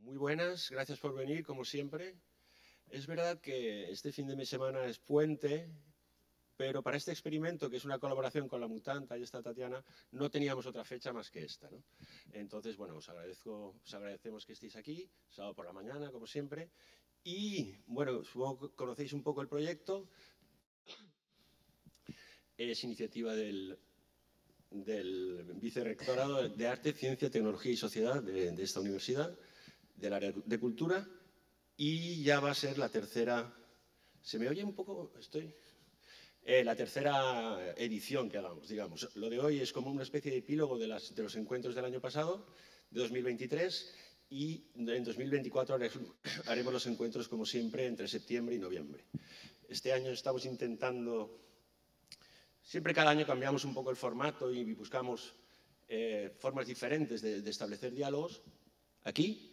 Muy buenas, gracias por venir, como siempre. Es verdad que este fin de semana es puente, pero para este experimento, que es una colaboración con la Mutanta y esta Tatiana, no teníamos otra fecha más que esta, ¿no? Entonces, bueno, os agradecemos que estéis aquí, sábado por la mañana, como siempre. Y, bueno, supongo que conocéis un poco el proyecto. Es iniciativa del Vicerrectorado de Arte, Ciencia, Tecnología y Sociedad de esta universidad, del área de Cultura, y ya va a ser la tercera. ¿Se me oye un poco? La tercera edición que hagamos, digamos. Lo de hoy es como una especie de epílogo de los encuentros del año pasado, de 2023, y en 2024 haremos los encuentros, como siempre, entre septiembre y noviembre. Este año estamos intentando. Siempre cada año cambiamos un poco el formato y buscamos formas diferentes de establecer diálogos. Aquí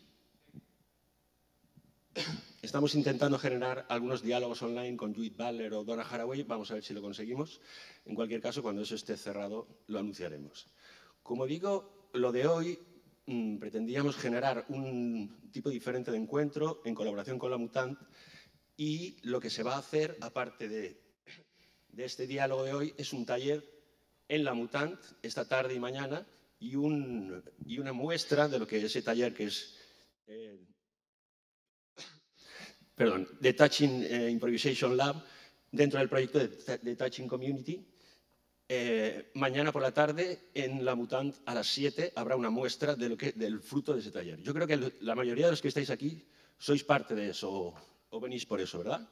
estamos intentando generar algunos diálogos online con Judith Butler o Donna Haraway. Vamos a ver si lo conseguimos. En cualquier caso, cuando eso esté cerrado, lo anunciaremos. Como digo, lo de hoy pretendíamos generar un tipo diferente de encuentro en colaboración con la Mutant, y lo que se va a hacer, aparte de este diálogo de hoy, es un taller en la Mutant esta tarde y mañana, y una muestra de lo que ese taller, que es The Touching Improvisation Lab, dentro del proyecto de Touching Community. Mañana por la tarde en la Mutant a las 7 habrá una muestra del fruto de ese taller. Yo creo que la mayoría de los que estáis aquí sois parte de eso o venís por eso, ¿verdad?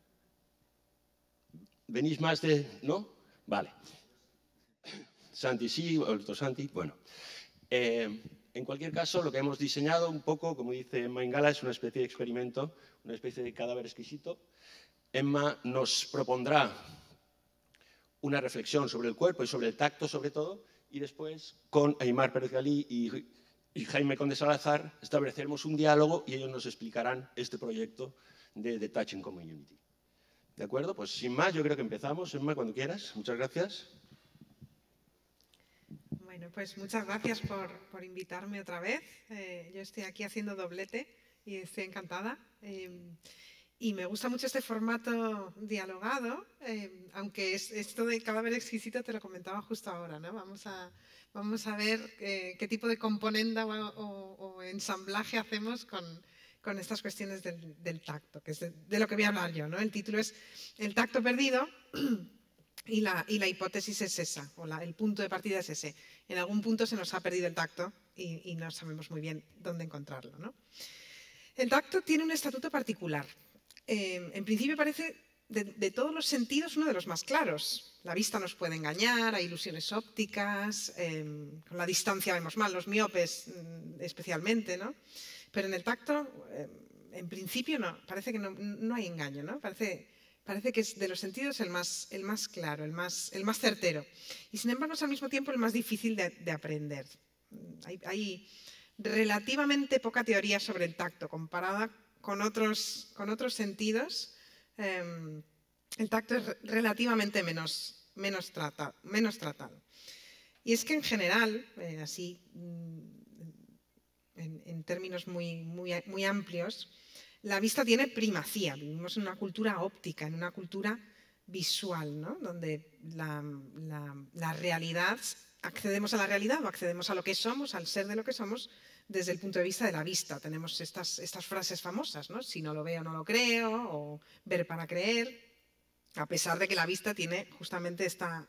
¿Venís más de...? ¿No? Vale. Santi sí, otro Santi, bueno. En cualquier caso, lo que hemos diseñado un poco, como dice Emma Ingala, es una especie de experimento, una especie de cadáver exquisito. Emma nos propondrá una reflexión sobre el cuerpo y sobre el tacto, sobre todo, y después, con Aimar Pérez Galí y Jaime Conde Salazar, estableceremos un diálogo y ellos nos explicarán este proyecto de Touching Community. ¿De acuerdo? Pues sin más, yo creo que empezamos. Emma, cuando quieras. Muchas gracias. Bueno, pues muchas gracias por invitarme otra vez. Yo estoy aquí haciendo doblete y estoy encantada. Y me gusta mucho este formato dialogado, aunque esto de cadáver exquisito te lo comentaba justo ahora, ¿no? Vamos a ver qué tipo de componenda o ensamblaje hacemos con estas cuestiones del tacto, que es de lo que voy a hablar yo, ¿no? El título es El tacto perdido. Y la hipótesis es esa, el punto de partida es ese. En algún punto se nos ha perdido el tacto y no sabemos muy bien dónde encontrarlo, ¿no? El tacto tiene un estatuto particular. En principio parece, de todos los sentidos, uno de los más claros. La vista nos puede engañar, hay ilusiones ópticas, con la distancia vemos mal, los miopes especialmente, ¿no? Pero en el tacto, en principio, no, parece que no hay engaño, ¿no? Parece que es de los sentidos el más claro, el más certero. Y sin embargo es al mismo tiempo el más difícil de aprender. Hay relativamente poca teoría sobre el tacto comparada con otros sentidos. El tacto es relativamente menos tratado. Y es que en general, así en términos muy amplios, la vista tiene primacía. Vivimos en una cultura óptica, en una cultura visual, ¿no? Donde la realidad, accedemos a la realidad o accedemos a lo que somos, al ser de lo que somos, desde el punto de vista de la vista. Tenemos estas frases famosas, ¿no? Si no lo veo, no lo creo, o ver para creer, a pesar de que la vista tiene justamente esta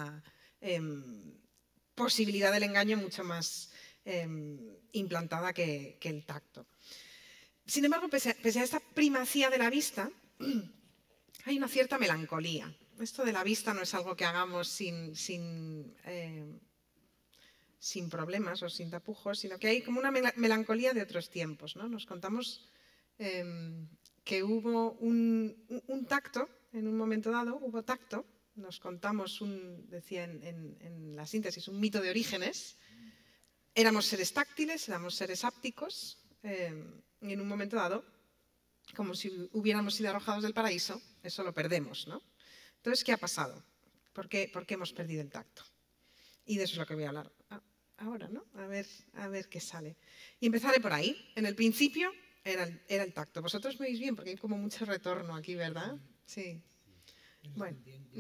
posibilidad del engaño mucho más implantada que el tacto. Sin embargo, pese a esta primacía de la vista, hay una cierta melancolía. Esto de la vista no es algo que hagamos sin problemas o sin tapujos, sino que hay como una melancolía de otros tiempos, ¿no? Nos contamos que hubo un tacto, en un momento dado hubo tacto. Nos contamos, decía en la síntesis, un mito de Orígenes. Éramos seres táctiles, éramos seres ápticos. Y en un momento dado, como si hubiéramos sido arrojados del paraíso, eso lo perdemos, ¿no? Entonces, ¿qué ha pasado? ¿Por qué hemos perdido el tacto? Y de eso es lo que voy a hablar. ahora, ¿no? A ver qué sale. Y empezaré por ahí. En el principio era el tacto. Vosotros me veis bien porque hay como mucho retorno aquí, ¿verdad? Sí. Bueno,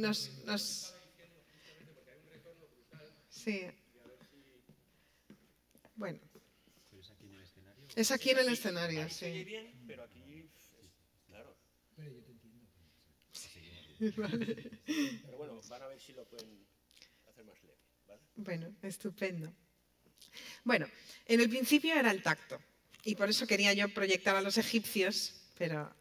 sí. Bueno. Es aquí en el escenario, sí. Se oye bien, pero aquí, claro. Vale. Pero bueno, van a ver si lo pueden hacer más leve, ¿vale? Bueno, estupendo. Bueno, en el principio era el tacto. Y por eso quería yo proyectar a los egipcios, pero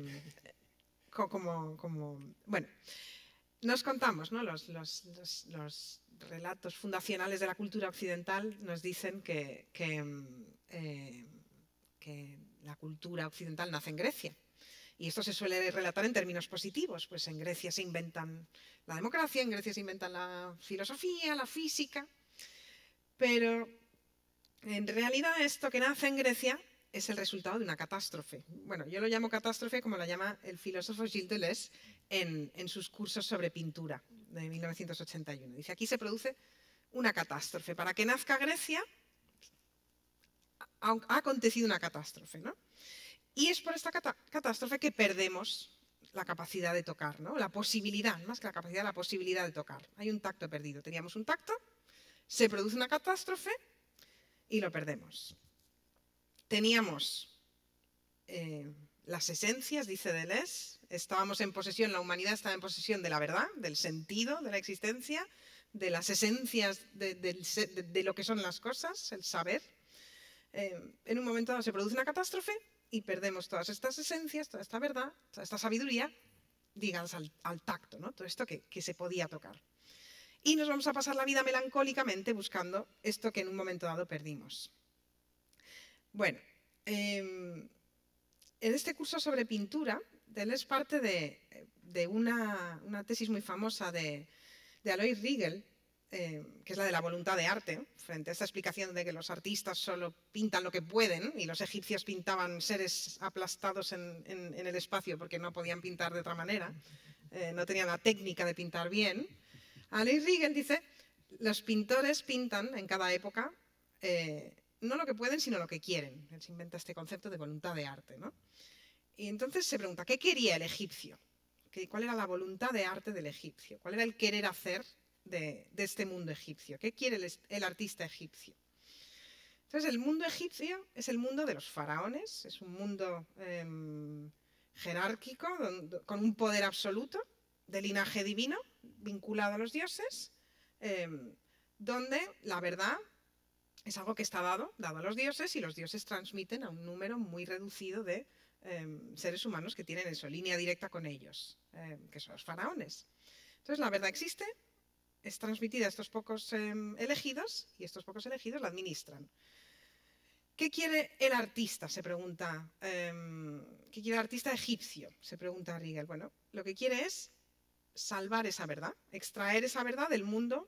bueno, nos contamos, ¿no? Los relatos fundacionales de la cultura occidental nos dicen que la cultura occidental nace en Grecia. Y esto se suele relatar en términos positivos. Pues en Grecia se inventan la democracia, en Grecia se inventan la filosofía, la física. Pero en realidad esto que nace en Grecia es el resultado de una catástrofe. Bueno, yo lo llamo catástrofe como lo llama el filósofo Gilles Deleuze en sus cursos sobre pintura de 1981. Dice, aquí se produce una catástrofe. Para que nazca Grecia ha acontecido una catástrofe, ¿no? Y es por esta catástrofe que perdemos la capacidad de tocar, ¿no? La posibilidad, más que la capacidad, la posibilidad de tocar. Hay un tacto perdido. Teníamos un tacto, se produce una catástrofe y lo perdemos. Teníamos las esencias, dice Deleuze, estábamos en posesión, la humanidad estaba en posesión de la verdad, del sentido de la existencia, de las esencias de lo que son las cosas, el saber. En un momento dado se produce una catástrofe y perdemos todas estas esencias, toda esta verdad, toda esta sabiduría, digamos al tacto, ¿no? Todo esto que se podía tocar. Y nos vamos a pasar la vida melancólicamente buscando esto que en un momento dado perdimos. Bueno, en este curso sobre pintura, Deleuze parte de una tesis muy famosa de Alois Riegel, que es la de la voluntad de arte, frente a esta explicación de que los artistas solo pintan lo que pueden y los egipcios pintaban seres aplastados en el espacio porque no podían pintar de otra manera, no tenían la técnica de pintar bien. Alois Riegel dice, los pintores pintan en cada época no lo que pueden, sino lo que quieren. Él se inventa este concepto de voluntad de arte, ¿no? Y entonces se pregunta, ¿qué quería el egipcio? ¿Cuál era la voluntad de arte del egipcio? ¿Cuál era el querer hacer de este mundo egipcio? ¿Qué quiere el artista egipcio? Entonces, el mundo egipcio es el mundo de los faraones, es un mundo jerárquico, con un poder absoluto, de linaje divino, vinculado a los dioses, donde la verdad es algo que está dado a los dioses y los dioses transmiten a un número muy reducido de seres humanos que tienen eso, línea directa con ellos, que son los faraones. Entonces la verdad existe, es transmitida a estos pocos elegidos y estos pocos elegidos la administran. ¿Qué quiere el artista? Se pregunta. ¿Qué quiere el artista egipcio? Se pregunta Riegel. Bueno, lo que quiere es salvar esa verdad, extraer esa verdad del mundo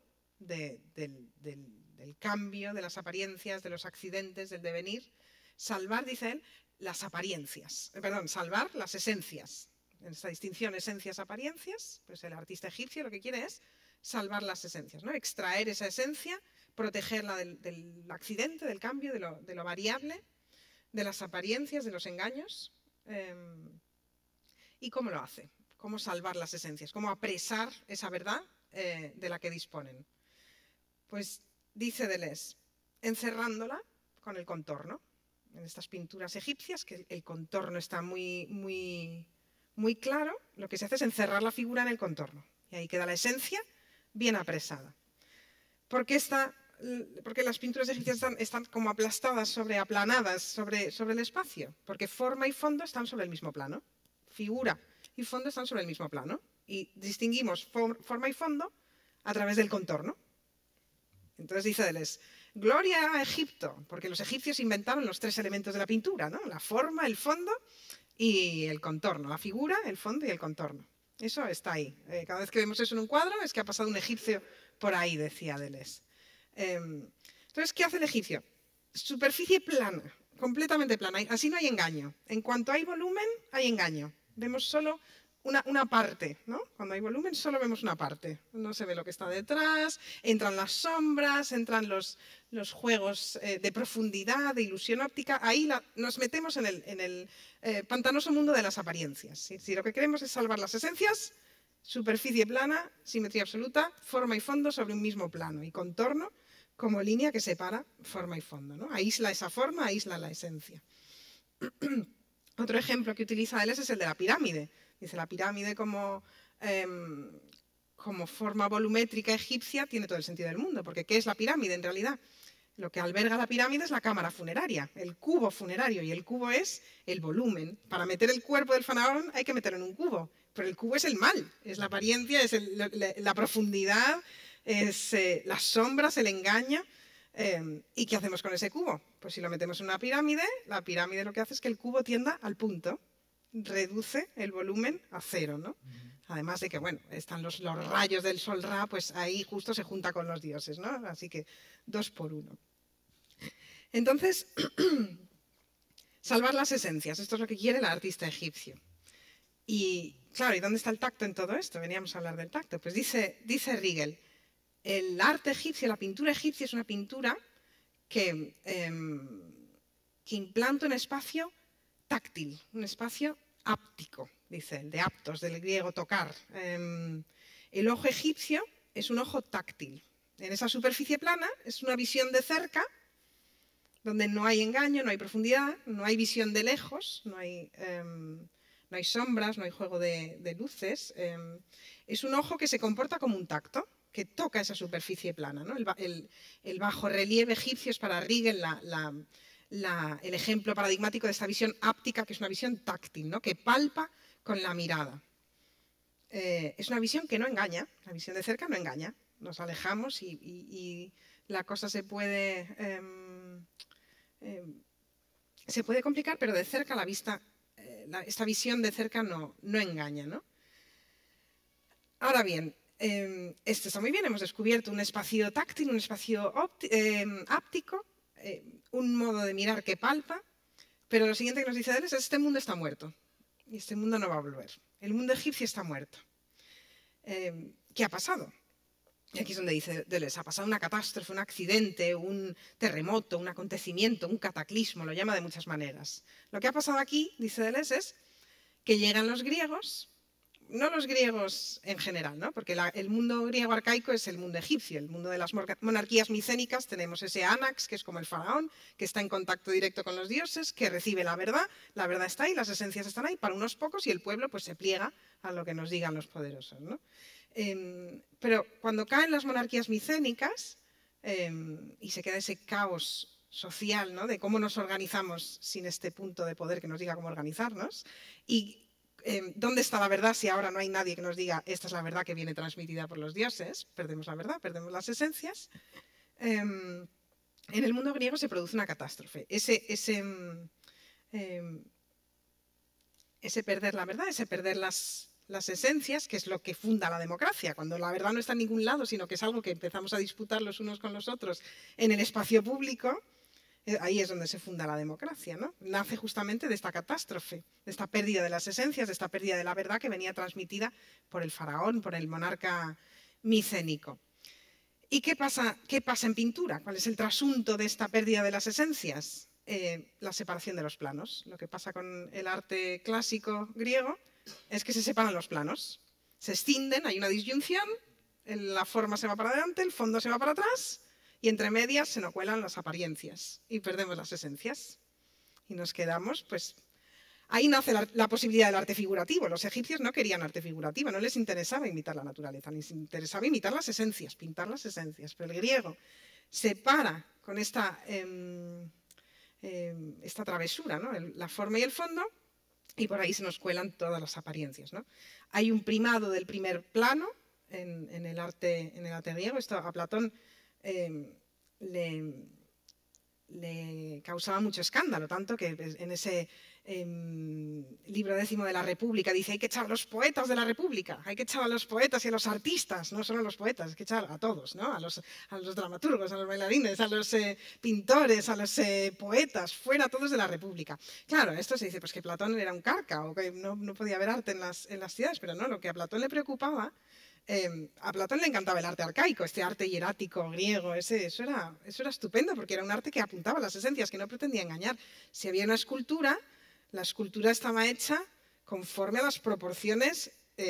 del cambio, de las apariencias, de los accidentes, del devenir. Salvar, dice él, las apariencias. Salvar las esencias. En esta distinción esencias-apariencias, pues el artista egipcio lo que quiere es salvar las esencias, ¿no? Extraer esa esencia, protegerla del accidente, del cambio, de lo variable, de las apariencias, de los engaños. ¿Y cómo lo hace? ¿Cómo salvar las esencias? ¿Cómo apresar esa verdad de la que disponen? Pues dice Deleuze, encerrándola con el contorno. En estas pinturas egipcias, que el contorno está muy, muy, muy claro, lo que se hace es encerrar la figura en el contorno. Y ahí queda la esencia bien apresada. Porque las pinturas egipcias están como aplastadas, aplanadas sobre el espacio. Porque forma y fondo están sobre el mismo plano. Figura y fondo están sobre el mismo plano. Y distinguimos forma y fondo a través del contorno. Entonces dice Deleuze, gloria a Egipto, porque los egipcios inventaron los tres elementos de la pintura, ¿no? La forma, el fondo y el contorno. La figura, el fondo y el contorno. Eso está ahí. Cada vez que vemos eso en un cuadro es que ha pasado un egipcio por ahí, decía Deleuze. Entonces, ¿qué hace el egipcio? Superficie plana, completamente plana. Así no hay engaño. En cuanto hay volumen, hay engaño. Vemos solo una parte, ¿no? Cuando hay volumen solo vemos una parte, no se ve lo que está detrás, entran las sombras, entran los juegos de profundidad, de ilusión óptica, ahí nos metemos en el pantanoso mundo de las apariencias. Si lo que queremos es salvar las esencias, superficie plana, simetría absoluta, forma y fondo sobre un mismo plano y contorno como línea que separa forma y fondo, ¿no? Aísla esa forma, aísla la esencia. Otro ejemplo que utiliza Deleuze es el de la pirámide. Dice, la pirámide como forma volumétrica egipcia tiene todo el sentido del mundo, porque ¿qué es la pirámide en realidad? Lo que alberga la pirámide es la cámara funeraria, el cubo funerario, y el cubo es el volumen. Para meter el cuerpo del faraón hay que meterlo en un cubo, pero el cubo es el mal, es la apariencia, es la profundidad, es las sombras, el engaño. ¿Y qué hacemos con ese cubo? Pues si lo metemos en una pirámide, la pirámide lo que hace es que el cubo tienda al punto, reduce el volumen a cero, ¿no? Además de que, bueno, están los rayos del Sol Ra, pues ahí justo se junta con los dioses, ¿no? Así que 2 por 1. Entonces, salvar las esencias, esto es lo que quiere el artista egipcio. Y claro, ¿y dónde está el tacto en todo esto? Veníamos a hablar del tacto. Pues dice Riegel, el arte egipcio, la pintura egipcia es una pintura que implanta un espacio táctil, un espacio áptico, dice él, de aptos, del griego tocar. El ojo egipcio es un ojo táctil. En esa superficie plana es una visión de cerca, donde no hay engaño, no hay profundidad, no hay visión de lejos, no hay sombras, no hay juego de luces. Es un ojo que se comporta como un tacto, que toca esa superficie plana, ¿no? El bajorrelieve egipcio es para Riegel el ejemplo paradigmático de esta visión áptica, que es una visión táctil, ¿no? Que palpa con la mirada. Es una visión que no engaña, la visión de cerca no engaña. Nos alejamos y la cosa se puede complicar, pero de cerca la vista, esta visión de cerca no engaña, ¿no? Ahora bien, esto está muy bien, hemos descubierto un espacio táctil, un espacio áptico, un modo de mirar que palpa, pero lo siguiente que nos dice Deleuze es: este mundo está muerto y este mundo no va a volver. El mundo egipcio está muerto. ¿Qué ha pasado? Y aquí es donde dice Deleuze: ha pasado una catástrofe, un accidente, un terremoto, un acontecimiento, un cataclismo, lo llama de muchas maneras. Lo que ha pasado aquí, dice Deleuze, es que llegan los griegos, no los griegos en general, ¿no? Porque el mundo griego arcaico es el mundo egipcio, el mundo de las monarquías micénicas. Tenemos ese Anax, que es como el faraón, que está en contacto directo con los dioses, que recibe la verdad está ahí, las esencias están ahí para unos pocos y el pueblo pues se pliega a lo que nos digan los poderosos, ¿no? Pero cuando caen las monarquías micénicas y se queda ese caos social, ¿no? De cómo nos organizamos sin este punto de poder que nos diga cómo organizarnos, y ¿dónde está la verdad si ahora no hay nadie que nos diga esta es la verdad que viene transmitida por los dioses? Perdemos la verdad, perdemos las esencias. En el mundo griego se produce una catástrofe. Ese perder la verdad, ese perder las esencias, que es lo que funda la democracia, cuando la verdad no está en ningún lado, sino que es algo que empezamos a disputar los unos con los otros en el espacio público. Ahí es donde se funda la democracia, ¿no? Nace justamente de esta catástrofe, de esta pérdida de las esencias, de esta pérdida de la verdad que venía transmitida por el faraón, por el monarca micénico. ¿Y qué pasa en pintura? ¿Cuál es el trasunto de esta pérdida de las esencias? La separación de los planos. Lo que pasa con el arte clásico griego es que se separan los planos, se escinden, hay una disyunción, la forma se va para adelante, el fondo se va para atrás, y entre medias se nos cuelan las apariencias y perdemos las esencias. Y nos quedamos, pues, ahí nace la posibilidad del arte figurativo. Los egipcios no querían arte figurativo, no les interesaba imitar la naturaleza, les interesaba imitar las esencias, pintar las esencias. Pero el griego se para con esta travesura, ¿no? La forma y el fondo, y por ahí se nos cuelan todas las apariencias, ¿no? Hay un primado del primer plano en el arte griego. Esto a Platón le causaba mucho escándalo, tanto que en libro 10 de la República, dice hay que echar a los poetas de la República, hay que echar a los poetas y a los artistas, no solo a los poetas, hay que echar a todos, ¿no? a los dramaturgos, a los bailarines, a los pintores, a los poetas, fuera todos de la República. Claro, esto se dice pues que Platón era un carca o que no podía haber arte en las ciudades, pero no, lo que a Platón le preocupaba, a Platón le encantaba el arte arcaico, este arte hierático griego, eso era estupendo porque era un arte que apuntaba a las esencias, que no pretendía engañar. Si había una escultura, la escultura estaba hecha conforme a las proporciones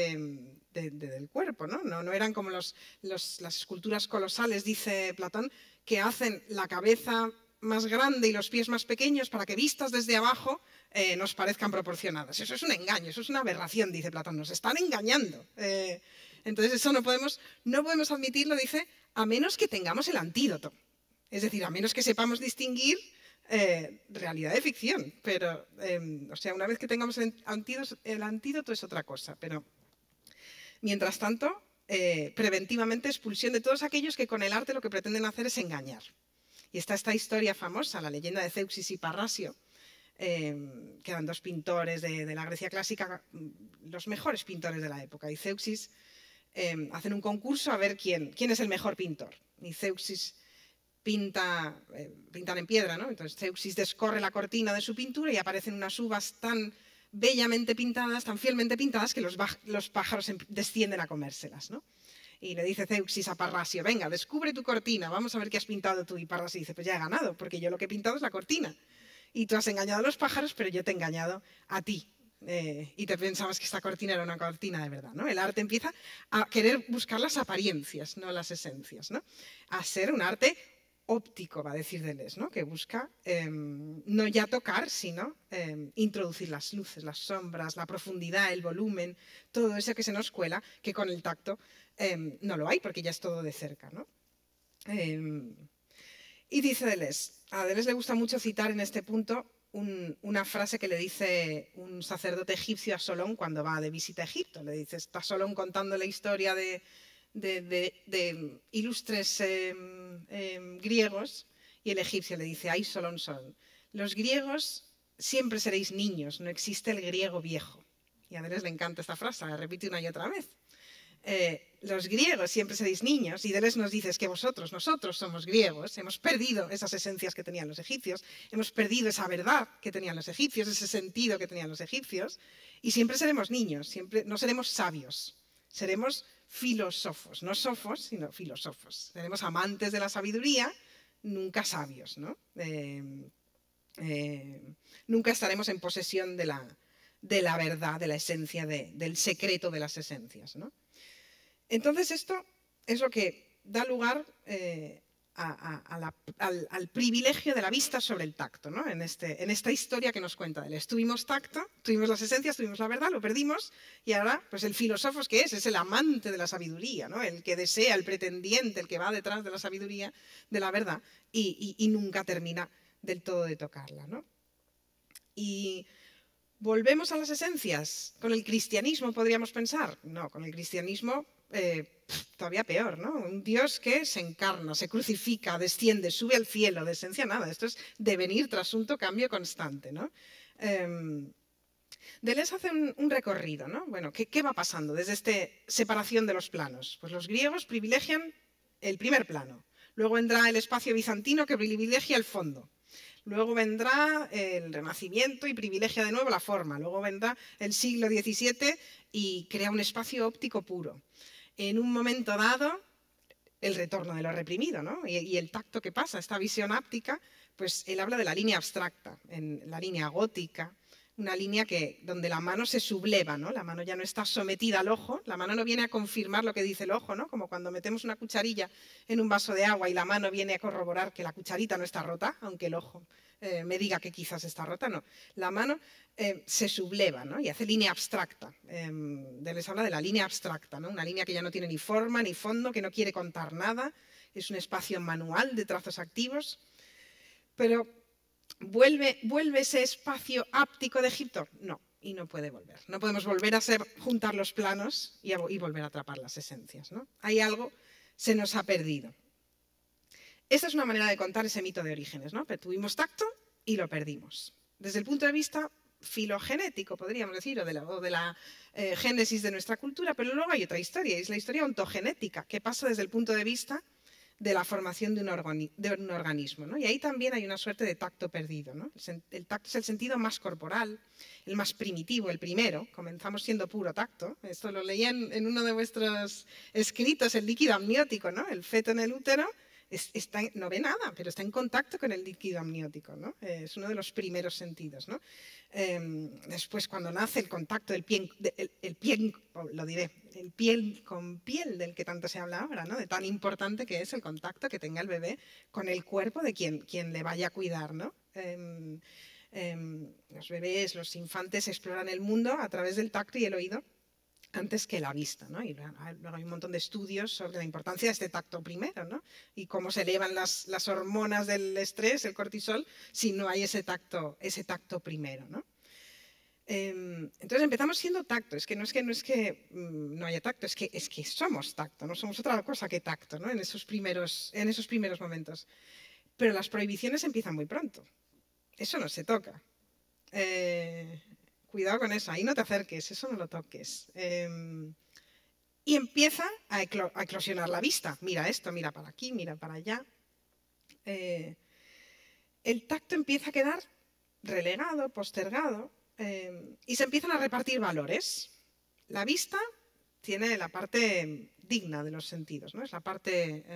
del cuerpo, ¿no? No eran como las esculturas colosales, dice Platón, que hacen la cabeza más grande y los pies más pequeños para que vistas desde abajo nos parezcan proporcionadas. Eso es un engaño, eso es una aberración, dice Platón, nos están engañando. Entonces eso no podemos admitirlo, dice, a menos que tengamos el antídoto. Es decir, a menos que sepamos distinguir realidad de ficción. Pero, o sea, una vez que tengamos el antídoto es otra cosa. Pero, mientras tanto, preventivamente expulsión de todos aquellos que con el arte lo que pretenden hacer es engañar. Y está esta historia famosa, la leyenda de Zeuxis y Parrasio, que eran dos pintores de la Grecia clásica, los mejores pintores de la época. Y Zeuxis hacen un concurso a ver quién es el mejor pintor. Y Zeuxis pintan en piedra, ¿no? Entonces Zeuxis descorre la cortina de su pintura y aparecen unas uvas tan bellamente pintadas, tan fielmente pintadas, que los pájaros descienden a comérselas, ¿no? Y le dice Zeuxis a Parrasio, venga, descubre tu cortina, vamos a ver qué has pintado tú. Y Parrasio dice, pues ya he ganado, porque yo lo que he pintado es la cortina. Y tú has engañado a los pájaros, pero yo te he engañado a ti. Y te pensabas que esta cortina era una cortina de verdad, ¿no? El arte empieza a querer buscar las apariencias, no las esencias, ¿no? A ser un arte óptico, va a decir Deleuze, ¿no? Que busca no ya tocar, sino introducir las luces, las sombras, la profundidad, el volumen, todo eso que se nos cuela, que con el tacto no lo hay, porque ya es todo de cerca, ¿no? Y dice Deleuze, a Deleuze le gusta mucho citar en este punto una frase que le dice un sacerdote egipcio a Solón cuando va de visita a Egipto. Le dice, está Solón contando la historia de ilustres griegos, y el egipcio le dice, ay, Solón, los griegos siempre seréis niños, no existe el griego viejo. Y a Deleuze le encanta esta frase, la repite una y otra vez. Los griegos siempre seréis niños, y Deleuze nos dice que nosotros somos griegos, hemos perdido esas esencias que tenían los egipcios, hemos perdido esa verdad que tenían los egipcios, ese sentido que tenían los egipcios, y siempre seremos niños, siempre no seremos sabios, seremos filósofos, no sofos, sino filósofos. Seremos amantes de la sabiduría, nunca sabios, ¿no? Nunca estaremos en posesión de la verdad, de la esencia, del secreto de las esencias, ¿no? Entonces esto es lo que da lugar al privilegio de la vista sobre el tacto, ¿no? En esta historia que nos cuenta Deleuze. Tuvimos tacto, tuvimos las esencias, tuvimos la verdad, lo perdimos, y ahora pues el filósofo es el amante de la sabiduría, ¿no? El que desea, el pretendiente, el que va detrás de la sabiduría, de la verdad, y nunca termina del todo de tocarla, ¿no? Y ¿volvemos a las esencias? ¿Con el cristianismo podríamos pensar? No, con el cristianismo todavía peor, ¿no? Un Dios que se encarna, se crucifica, desciende, sube al cielo, de esencia nada. Esto es devenir, trasunto, cambio constante, ¿no? Deleuze hace un recorrido, ¿no? Bueno, ¿qué va pasando desde esta separación de los planos? Pues los griegos privilegian el primer plano. Luego vendrá el espacio bizantino que privilegia el fondo. Luego vendrá el Renacimiento y privilegia de nuevo la forma. Luego vendrá el siglo XVII y crea un espacio óptico puro. En un momento dado, el retorno de lo reprimido, ¿no? Y el tacto que pasa, esta visión áptica, pues él habla de la línea abstracta, en la línea gótica, una línea donde la mano se subleva, ¿no? La mano ya no está sometida al ojo, la mano no viene a confirmar lo que dice el ojo, ¿no? Como cuando metemos una cucharilla en un vaso de agua y la mano viene a corroborar que la cucharita no está rota, aunque el ojo me diga que quizás está rota, no. La mano se subleva, ¿no? Y hace línea abstracta. Les habla de la línea abstracta, ¿no? Una línea que ya no tiene ni forma ni fondo, que no quiere contar nada, es un espacio manual de trazos activos, pero ¿vuelve ese espacio áptico de Egipto? No, y no puede volver. No podemos volver a juntar los planos y volver a atrapar las esencias, ¿no? Hay algo, se nos ha perdido. Esta es una manera de contar ese mito de Orígenes, ¿no? Pero tuvimos tacto y lo perdimos. Desde el punto de vista filogenético, podríamos decir, o de la génesis de nuestra cultura, pero luego hay otra historia, y es la historia ontogenética, que pasa desde el punto de vista de la formación de un organismo, ¿no? Y ahí también hay una suerte de tacto perdido, ¿no? El tacto es el sentido más corporal, el más primitivo, el primero. Comenzamos siendo puro tacto. Esto lo leí en uno de vuestros escritos, el líquido amniótico, ¿no? El feto en el útero no ve nada, pero está en contacto con el líquido amniótico, ¿no? Es uno de los primeros sentidos, ¿no? Después, cuando nace, el contacto del piel, el piel con piel del que tanto se habla ahora, ¿no? De tan importante que es el contacto que tenga el bebé con el cuerpo de quien le vaya a cuidar, ¿no? Los bebés, los infantes exploran el mundo a través del tacto y el oído antes que la vista, ¿no? Y luego hay un montón de estudios sobre la importancia de este tacto primero, ¿no? Y cómo se elevan las hormonas del estrés, el cortisol, si no hay ese tacto primero, ¿no? Entonces empezamos siendo tacto. Es que no no haya tacto, es que somos tacto, no somos otra cosa que tacto, ¿no? En esos primeros momentos. Pero las prohibiciones empiezan muy pronto. Eso no se toca. Cuidado con eso, ahí no te acerques, eso no lo toques. Y empieza a eclosionar la vista. Mira esto, mira para aquí, mira para allá. El tacto empieza a quedar relegado, postergado, y se empiezan a repartir valores. La vista tiene la parte digna de los sentidos, ¿no? Es la parte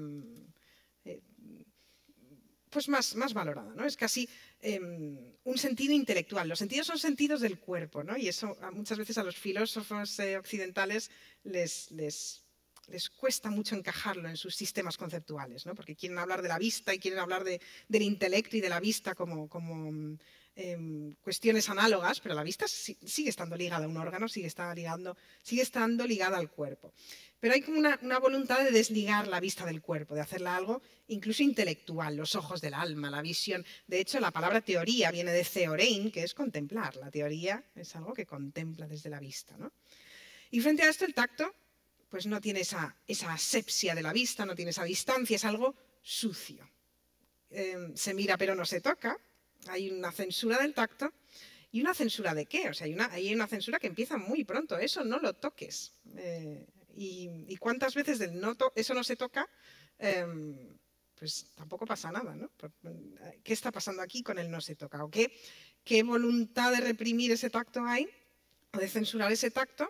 pues más valorada, ¿no? Es casi un sentido intelectual. Los sentidos son sentidos del cuerpo, ¿no? Y eso muchas veces a los filósofos occidentales les cuesta mucho encajarlo en sus sistemas conceptuales, ¿no? Porque quieren hablar de la vista y quieren hablar del intelecto y de la vista como cuestiones análogas, pero la vista sigue estando ligada a un órgano, sigue estando ligada al cuerpo. Pero hay como una voluntad de desligar la vista del cuerpo, de hacerla algo incluso intelectual, los ojos del alma, la visión. De hecho, la palabra teoría viene de theorein, que es contemplar. La teoría es algo que contempla desde la vista, ¿no? Y frente a esto, el tacto pues no tiene esa asepsia de la vista, no tiene esa distancia, es algo sucio. Se mira pero no se toca, hay una censura del tacto. ¿Y una censura de qué? O sea, hay una censura que empieza muy pronto, eso no lo toques. Y cuántas veces eso no se toca, pues tampoco pasa nada, ¿no? ¿Qué está pasando aquí con el no se toca? ¿O qué voluntad de reprimir ese tacto hay? ¿O de censurar ese tacto?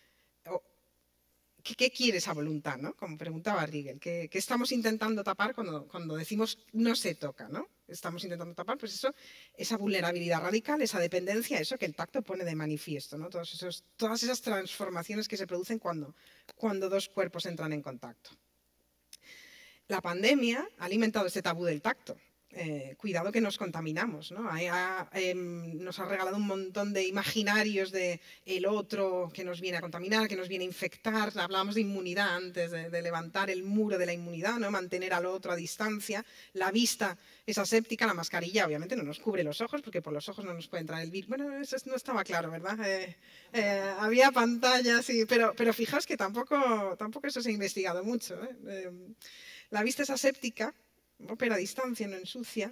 ¿Qué quiere esa voluntad, ¿no? Como preguntaba Riegel, ¿qué estamos intentando tapar cuando decimos no se toca, ¿no? Estamos intentando tapar, pues eso, esa vulnerabilidad radical, esa dependencia, eso que el tacto pone de manifiesto, ¿no? Todas esas transformaciones que se producen cuando dos cuerpos entran en contacto. La pandemia ha alimentado este tabú del tacto. Cuidado que nos contaminamos, ¿no? Nos ha regalado un montón de imaginarios de el otro que nos viene a contaminar, que nos viene a infectar. Hablábamos de inmunidad antes, de levantar el muro de la inmunidad, ¿no? Mantener al otro a distancia. La vista es aséptica, la mascarilla obviamente no nos cubre los ojos, porque por los ojos no nos puede entrar el virus. Bueno, eso no estaba claro, ¿verdad? Había pantallas, pero fijaos que tampoco eso se ha investigado mucho, ¿eh? La vista es aséptica, pero a distancia, no ensucia.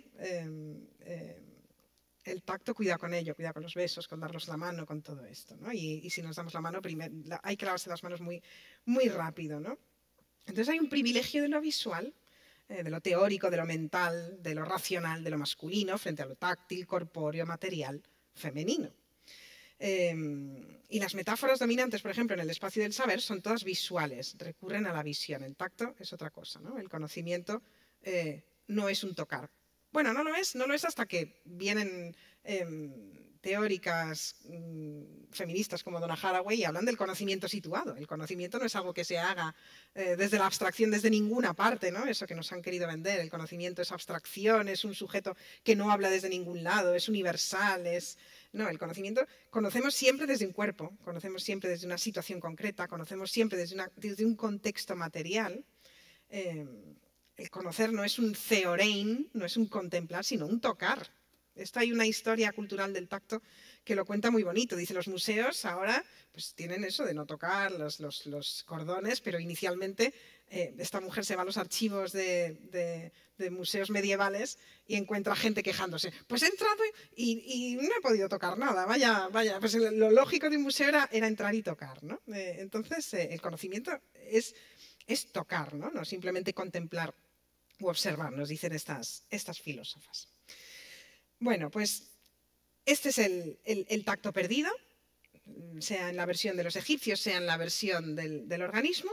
El tacto cuida con ello, cuida con los besos, con darnos la mano, con todo esto, ¿no? Y si nos damos la mano, hay que lavarse las manos muy, muy rápido, ¿no? Entonces hay un privilegio de lo visual, de lo teórico, de lo mental, de lo racional, de lo masculino, frente a lo táctil, corpóreo, material, femenino. Y las metáforas dominantes, por ejemplo, en el espacio del saber, son todas visuales, recurren a la visión. El tacto es otra cosa, ¿no? El conocimiento no es un tocar. Bueno, no lo es hasta que vienen teóricas feministas como Donna Haraway y hablan del conocimiento situado. El conocimiento no es algo que se haga desde la abstracción, desde ninguna parte, ¿no? Eso que nos han querido vender. El conocimiento es abstracción, es un sujeto que no habla desde ningún lado, es universal, No, el conocimiento, conocemos siempre desde un cuerpo, conocemos siempre desde una situación concreta, conocemos siempre desde un contexto material. El conocer no es un theorein, no es un contemplar, sino un tocar. Esto hay una historia cultural del tacto que lo cuenta muy bonito. Dice, los museos ahora pues, tienen eso de no tocar los cordones, pero inicialmente esta mujer se va a los archivos de museos medievales y encuentra gente quejándose. Pues he entrado y no he podido tocar nada. Vaya, pues lo lógico de un museo era entrar y tocar, ¿no? Entonces, el conocimiento es tocar, ¿no? No simplemente contemplar u observar, nos dicen estas filósofas. Bueno, pues este es el tacto perdido, sea en la versión de los egipcios, sea en la versión del organismo.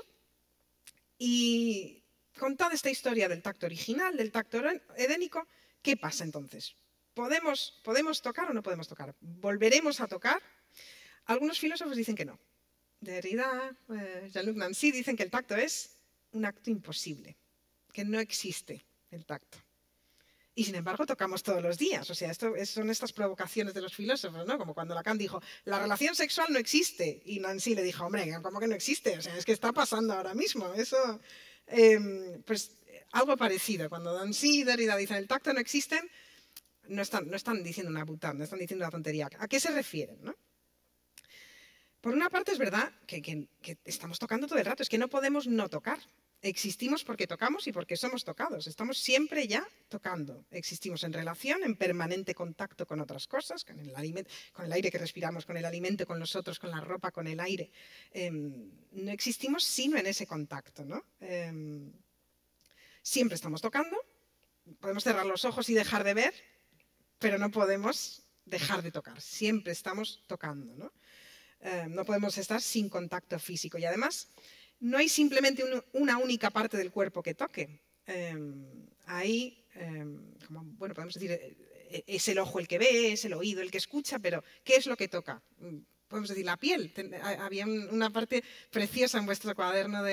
Y contada esta historia del tacto original, del tacto edénico, ¿qué pasa entonces? ¿Podemos tocar o no podemos tocar? ¿Volveremos a tocar? Algunos filósofos dicen que no. Derrida, Jean-Luc Nancy dicen que el tacto es un acto imposible, que no existe el tacto. Y sin embargo tocamos todos los días. O sea, son estas provocaciones de los filósofos, ¿no? Como cuando Lacan dijo, la relación sexual no existe. Y Nancy le dijo, hombre, ¿cómo que no existe? O sea, es que está pasando ahora mismo. Eso, pues algo parecido. Cuando Nancy y Derrida dicen el tacto no existe, no están diciendo una putada, no están diciendo una tontería. ¿A qué se refieren, no? Por una parte es verdad que estamos tocando todo el rato, es que no podemos no tocar. Existimos porque tocamos y porque somos tocados. Estamos siempre ya tocando. Existimos en relación, en permanente contacto con otras cosas, con el aire que respiramos, con el alimento, con los otros, con la ropa, con el aire. No existimos sino en ese contacto, ¿no? Siempre estamos tocando. Podemos cerrar los ojos y dejar de ver, pero no podemos dejar de tocar. Siempre estamos tocando, ¿no? No podemos estar sin contacto físico. Y además, no hay simplemente una única parte del cuerpo que toque. Hay, bueno, podemos decir, es el ojo el que ve, es el oído el que escucha, pero ¿qué es lo que toca? Podemos decir la piel. Había una parte preciosa en vuestro cuaderno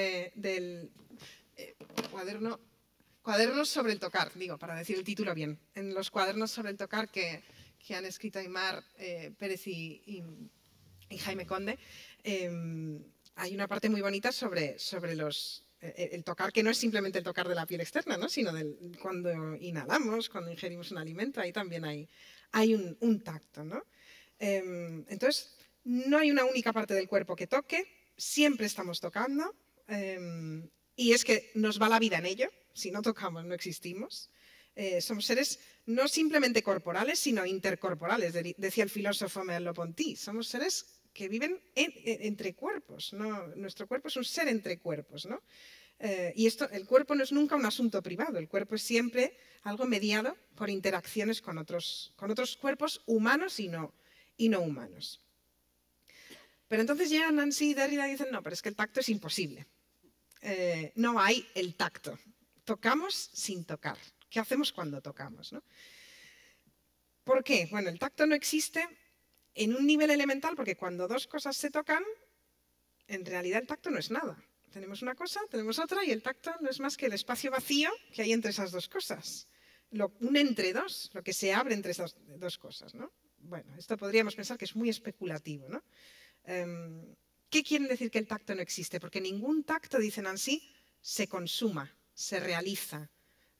cuadernos sobre el tocar, digo, para decir el título bien. En los cuadernos sobre el tocar que han escrito Aymar Pérez y Jaime Conde, hay una parte muy bonita sobre el tocar, que no es simplemente el tocar de la piel externa, ¿no? Sino cuando inhalamos, cuando ingerimos un alimento, ahí también hay un tacto, ¿no? Entonces, no hay una única parte del cuerpo que toque, siempre estamos tocando, y es que nos va la vida en ello. Si no tocamos, no existimos. Somos seres no simplemente corporales, sino intercorporales, decía el filósofo Merleau-Ponty. Somos seres que viven entre cuerpos, ¿no? Nuestro cuerpo es un ser entre cuerpos, ¿no? Y el cuerpo no es nunca un asunto privado, el cuerpo es siempre algo mediado por interacciones con otros cuerpos humanos y no humanos. Pero entonces ya Nancy y Derrida dicen, no, pero es que el tacto es imposible. No hay el tacto. Tocamos sin tocar. ¿Qué hacemos cuando tocamos, no? ¿Por qué? Bueno, el tacto no existe en un nivel elemental porque cuando dos cosas se tocan, en realidad el tacto no es nada. Tenemos una cosa, tenemos otra y el tacto no es más que el espacio vacío que hay entre esas dos cosas. Un entre dos, lo que se abre entre esas dos cosas, ¿no? Bueno, esto podríamos pensar que es muy especulativo, ¿no? ¿Qué quiere decir que el tacto no existe? Porque ningún tacto, dicen así, se consuma, se realiza,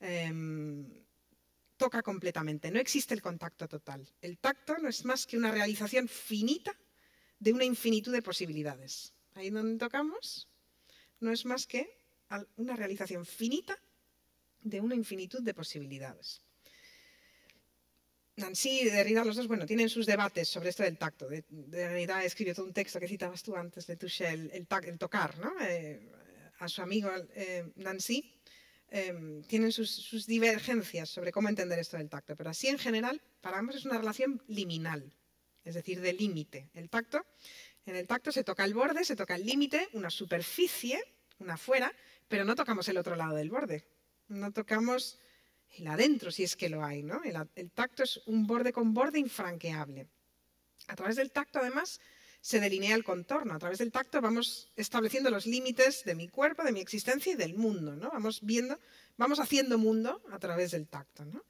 toca completamente. No existe el contacto total. El tacto no es más que una realización finita de una infinitud de posibilidades. Ahí donde tocamos no es más que una realización finita de una infinitud de posibilidades. Nancy y Derrida, los dos, bueno, tienen sus debates sobre esto del tacto. Derrida escribió todo un texto que citabas tú antes de Touchet, el tocar, ¿no? A su amigo Nancy tienen sus divergencias sobre cómo entender esto del tacto, pero así en general para ambos es una relación liminal, es decir, de límite. En el tacto se toca el borde, se toca el límite, una superficie, una fuera, pero no tocamos el otro lado del borde, no tocamos el adentro si es que lo hay, ¿no? El tacto es un borde con borde infranqueable. A través del tacto además se delinea el contorno. A través del tacto vamos estableciendo los límites de mi cuerpo, de mi existencia y del mundo, ¿no? Vamos haciendo mundo a través del tacto, ¿no?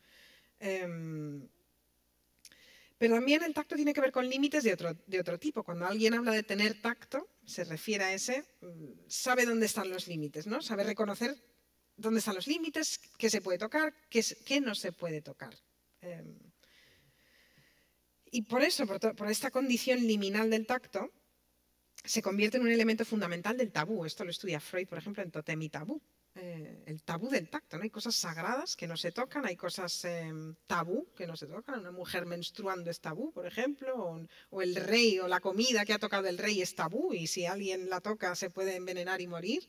Pero también el tacto tiene que ver con límites de otro tipo. Cuando alguien habla de tener tacto, se refiere a sabe dónde están los límites, ¿no? Sabe reconocer dónde están los límites, qué se puede tocar, qué no se puede tocar. Y por eso, por esta condición liminal del tacto, se convierte en un elemento fundamental del tabú. Esto lo estudia Freud, por ejemplo, en Totem y Tabú. El tabú del tacto, ¿no? Hay cosas sagradas que no se tocan, hay cosas tabú que no se tocan. Una mujer menstruando es tabú, por ejemplo, o el rey o la comida que ha tocado el rey es tabú y si alguien la toca se puede envenenar y morir.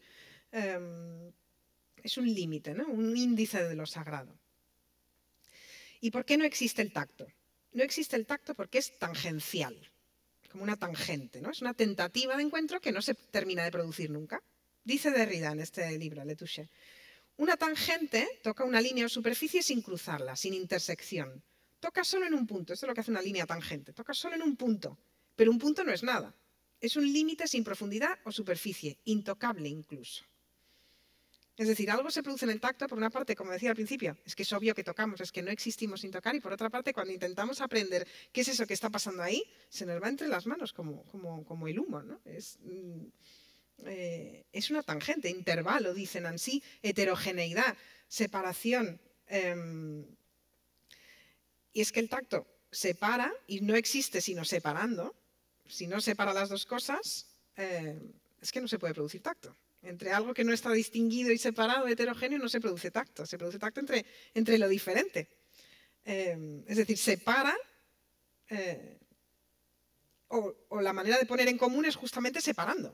Es un límite, ¿no? Un índice de lo sagrado. ¿Y por qué no existe el tacto? No existe el tacto porque es tangencial, como una tangente, ¿no? Es una tentativa de encuentro que no se termina de producir nunca. Dice Derrida en este libro, Le Toucher, una tangente toca una línea o superficie sin cruzarla, sin intersección. Toca solo en un punto, esto es lo que hace una línea tangente, toca solo en un punto, pero un punto no es nada. Es un límite sin profundidad o superficie, intocable incluso. Es decir, algo se produce en el tacto, por una parte, como decía al principio, es que es obvio que tocamos, es que no existimos sin tocar, y por otra parte, cuando intentamos aprender qué es eso que está pasando ahí, se nos va entre las manos como el humo, ¿no? Es una tangente, intervalo, dicen así, heterogeneidad, separación. Y es que el tacto separa y no existe sino separando. Si no separa las dos cosas, es que no se puede producir tacto. Entre algo que no está distinguido y separado, heterogéneo, no se produce tacto. Se produce tacto entre lo diferente. Es decir, separa, o la manera de poner en común es justamente separando.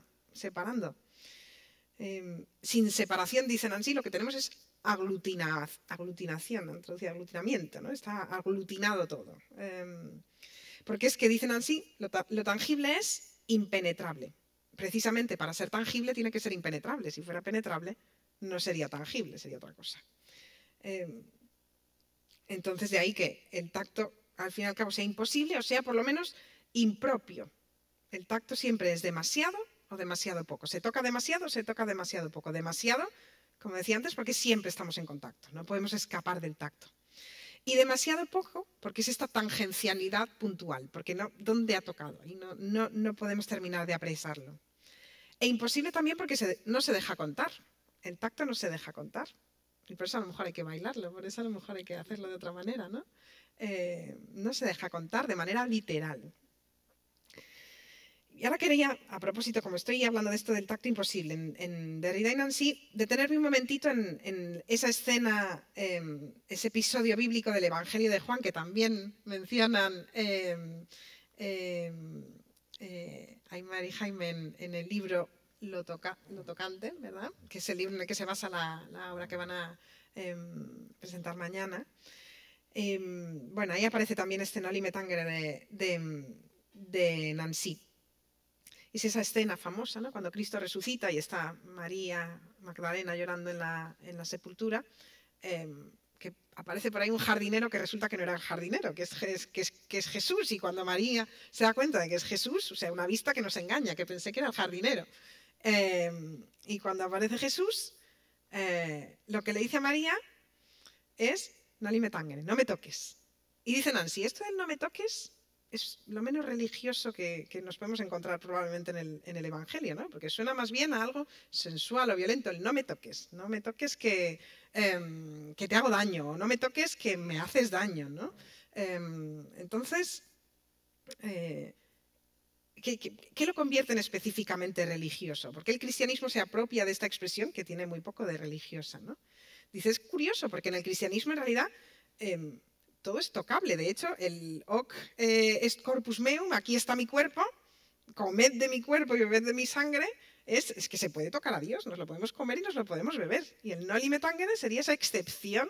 Sin separación, dicen así, lo que tenemos es aglutinación, aglutinamiento, ¿no? Está aglutinado todo. Porque es que, dicen así, lo tangible es impenetrable. Precisamente para ser tangible tiene que ser impenetrable. Si fuera penetrable, no sería tangible, sería otra cosa. Entonces, de ahí que el tacto, al fin y al cabo, sea imposible o sea, por lo menos, impropio. El tacto siempre es demasiado o demasiado poco. Se toca demasiado o se toca demasiado poco. Demasiado, como decía antes, porque siempre estamos en contacto. No podemos escapar del tacto. Y demasiado poco, porque es esta tangencialidad puntual, porque no, ¿dónde ha tocado? Y no podemos terminar de apresarlo. E imposible también porque no se deja contar. El tacto no se deja contar. Y por eso a lo mejor hay que bailarlo, por eso a lo mejor hay que hacerlo de otra manera, ¿no? No se deja contar de manera literal. Y ahora quería, a propósito, como estoy hablando de esto del tacto imposible, en Derrida y Nancy, detenerme un momentito en esa escena, ese episodio bíblico del Evangelio de Juan, que también mencionan Aymar y Jaime en el libro Lo Tocante, ¿verdad? Que es el libro en el que se basa la obra que van a presentar mañana. Bueno, ahí aparece también este Noli Me Tangere de Nancy. Es esa escena famosa, ¿no? Cuando Cristo resucita y está María Magdalena llorando en la sepultura, que aparece por ahí un jardinero que resulta que no era el jardinero, que es Jesús, y cuando María se da cuenta de que es Jesús, o sea, una vista que nos engaña, que pensé que era el jardinero, y cuando aparece Jesús, lo que le dice a María es Noli Me Tangere, no me toques. Y dice Nancy, esto del no me toques es lo menos religioso que nos podemos encontrar probablemente en el Evangelio, ¿no? Porque suena más bien a algo sensual o violento, el no me toques que te hago daño, o no me toques que me haces daño, ¿no? Entonces, ¿qué lo convierte en específicamente religioso? Porque el cristianismo se apropia de esta expresión que tiene muy poco de religiosa, ¿no? Dice, es curioso, porque en el cristianismo en realidad todo es tocable. De hecho, el hoc est corpus meum, aquí está mi cuerpo, comed de mi cuerpo y bebed de mi sangre, es que se puede tocar a Dios, nos lo podemos comer y nos lo podemos beber. Y el Noli Me Tangere sería esa excepción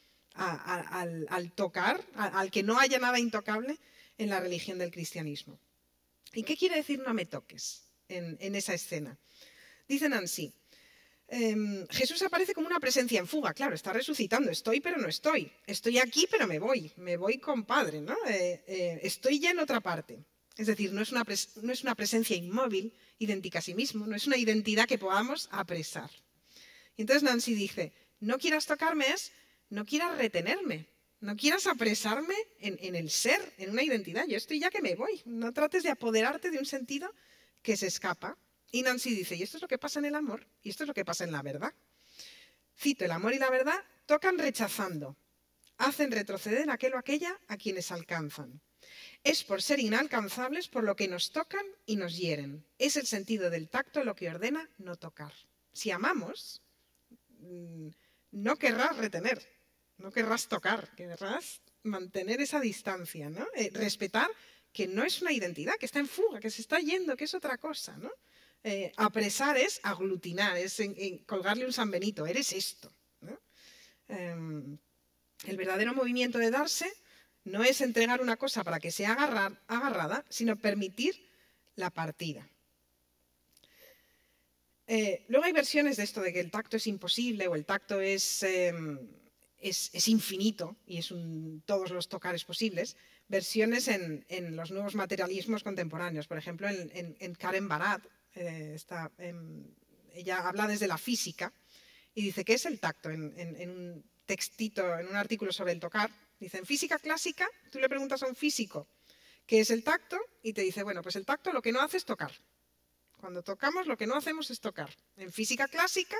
al tocar, al que no haya nada intocable en la religión del cristianismo. ¿Y qué quiere decir no me toques en esa escena? Dicen así. Jesús aparece como una presencia en fuga, claro, está resucitando, estoy pero no estoy, estoy aquí pero me voy con Padre, ¿no? Estoy ya en otra parte. Es decir, no es una presencia inmóvil, idéntica a sí mismo, no es una identidad que podamos apresar. Y entonces Nancy dice, no quieras tocarme es, no quieras retenerme, no quieras apresarme en el ser, en una identidad, yo estoy ya que me voy, no trates de apoderarte de un sentido que se escapa. Y Nancy dice, y esto es lo que pasa en el amor, y esto es lo que pasa en la verdad. Cito, el amor y la verdad tocan rechazando, hacen retroceder aquel o aquella a quienes alcanzan. Es por ser inalcanzables por lo que nos tocan y nos hieren. Es el sentido del tacto lo que ordena no tocar. Si amamos, no querrás retener, no querrás tocar, querrás mantener esa distancia, ¿no? Respetar que no es una identidad, que está en fuga, que se está yendo, que es otra cosa, ¿no? Apresar es aglutinar, es colgarle un San Benito, eres esto, ¿no? El verdadero movimiento de darse no es entregar una cosa para que sea agarrada, sino permitir la partida. Luego hay versiones de esto de que el tacto es imposible o el tacto es infinito y es todos los tocares posibles. Versiones en los nuevos materialismos contemporáneos. Por ejemplo, en Karen Barad, ella habla desde la física y dice que es el tacto en un textito, en un artículo sobre el tocar. Dice, en física clásica, tú le preguntas a un físico qué es el tacto y te dice, bueno, pues el tacto lo que no hace es tocar. Cuando tocamos lo que no hacemos es tocar. En física clásica,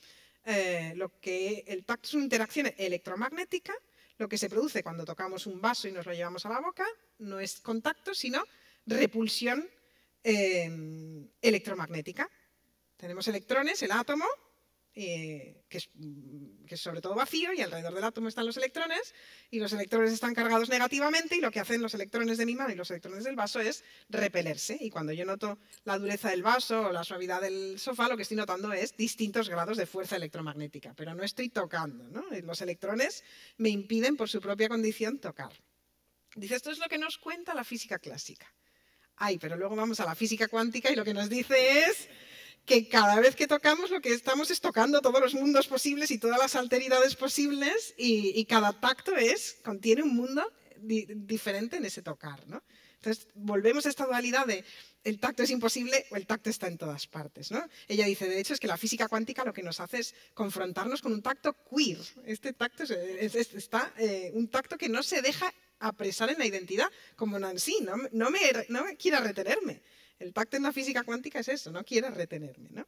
el tacto es una interacción electromagnética. Lo que se produce cuando tocamos un vaso y nos lo llevamos a la boca no es contacto, sino repulsión electromagnética. Tenemos electrones, el átomo, que es sobre todo vacío, y alrededor del átomo están los electrones, y los electrones están cargados negativamente, y lo que hacen los electrones de mi mano y los electrones del vaso es repelerse. Y cuando yo noto la dureza del vaso o la suavidad del sofá, lo que estoy notando es distintos grados de fuerza electromagnética, pero no estoy tocando, ¿no? Los electrones me impiden por su propia condición tocar. Dice, esto es lo que nos cuenta la física clásica. Ay, pero luego vamos a la física cuántica y lo que nos dice es que cada vez que tocamos lo que estamos es tocando todos los mundos posibles y todas las alteridades posibles y cada tacto contiene un mundo diferente en ese tocar, ¿no? Entonces volvemos a esta dualidad de el tacto es imposible o el tacto está en todas partes, ¿no? Ella dice, de hecho, es que la física cuántica lo que nos hace es confrontarnos con un tacto queer. Este tacto un tacto que no se deja apresar en la identidad, como Nancy, no me quiera retenerme. El tacto en la física cuántica es eso, no quiere retenerme, ¿no?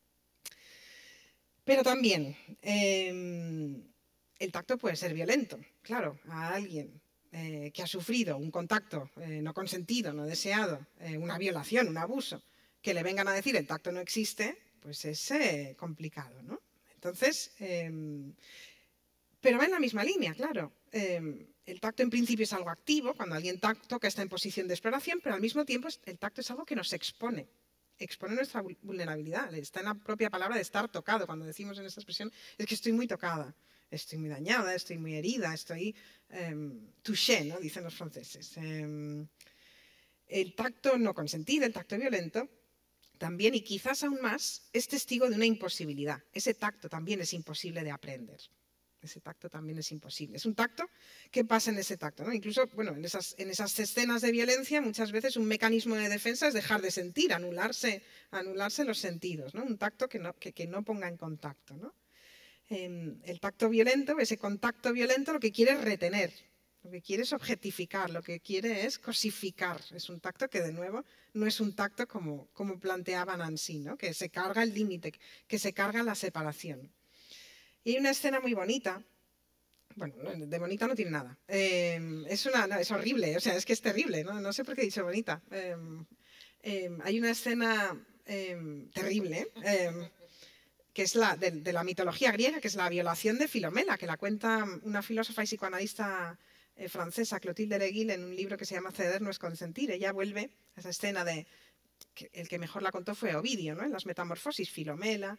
Pero también el tacto puede ser violento, claro, a alguien que ha sufrido un contacto no consentido, no deseado, una violación, un abuso, que le vengan a decir el tacto no existe, pues es complicado, ¿no? Entonces, pero va en la misma línea, claro. El tacto en principio es algo activo, cuando alguien toca está en posición de exploración, pero al mismo tiempo el tacto es algo que nos expone nuestra vulnerabilidad. Está en la propia palabra de estar tocado. Cuando decimos en esta expresión, es que estoy muy tocada, estoy muy dañada, estoy muy herida, estoy touché, ¿no? Dicen los franceses. El tacto no consentido, el tacto violento, también y quizás aún más, es testigo de una imposibilidad. Ese tacto también es imposible de aprender. Ese tacto también es imposible. Es un tacto. ¿Qué pasa en ese tacto, ¿no? Incluso, bueno, en esas escenas de violencia, muchas veces un mecanismo de defensa es dejar de sentir, anularse los sentidos, ¿no? Un tacto que no ponga en contacto, ¿no? El tacto violento, ese contacto violento, lo que quiere es retener, lo que quiere es objetificar, lo que quiere es cosificar. Es un tacto que, de nuevo, no es un tacto como planteaba Nancy, ¿no? Que se carga el límite, que se carga la separación. Y hay una escena muy bonita, bueno, de bonita no tiene nada, es horrible, o sea, es que es terrible, no sé por qué he dicho bonita. Hay una escena terrible, que es de la mitología griega, que es la violación de Filomela, que la cuenta una filósofa y psicoanalista francesa, Clotilde Leguil, en un libro que se llama Ceder no es consentir. Ella vuelve a esa escena el que mejor la contó fue Ovidio, ¿no? En las Metamorfosis, Filomela,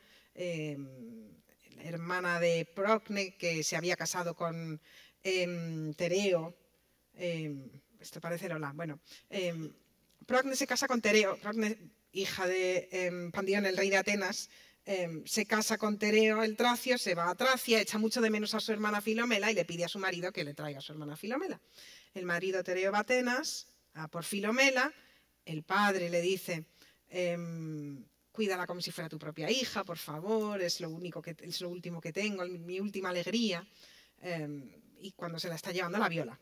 hermana de Procne, que se había casado con Tereo. Esto parece Lola. Bueno, Procne se casa con Tereo. Procne, hija de Pandión, el rey de Atenas, se casa con Tereo el Tracio, se va a Tracia, echa mucho de menos a su hermana Filomela y le pide a su marido que le traiga a su hermana Filomela. El marido Tereo va a Atenas a por Filomela. El padre le dice... cuídala como si fuera tu propia hija, por favor, es lo último que tengo, mi última alegría. Y cuando se la está llevando, la viola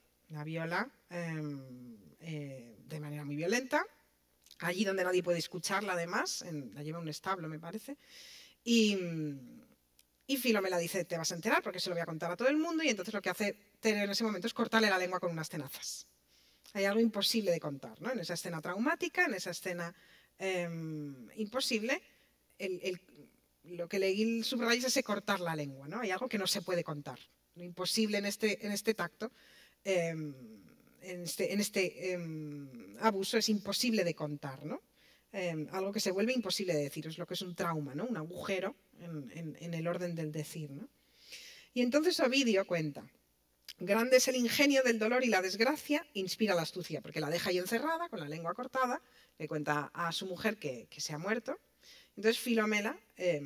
de manera muy violenta, allí donde nadie puede escucharla, además, la lleva a un establo, me parece. Y Filomela dice, te vas a enterar porque se lo voy a contar a todo el mundo, y entonces lo que hace Tereo en ese momento es cortarle la lengua con unas tenazas. Hay algo imposible de contar, ¿no? En esa escena traumática, en esa escena imposible, lo que leí subrayar es ese cortar la lengua, ¿no? Hay algo que no se puede contar. Lo imposible en este tacto, en este abuso es imposible de contar, ¿no? Algo que se vuelve imposible de decir, es lo que es un trauma, ¿no? Un agujero en el orden del decir, ¿no? Y entonces Ovidio cuenta: grande es el ingenio del dolor y la desgracia, inspira la astucia, porque la deja ahí encerrada, con la lengua cortada, le cuenta a su mujer que se ha muerto. Entonces Filomela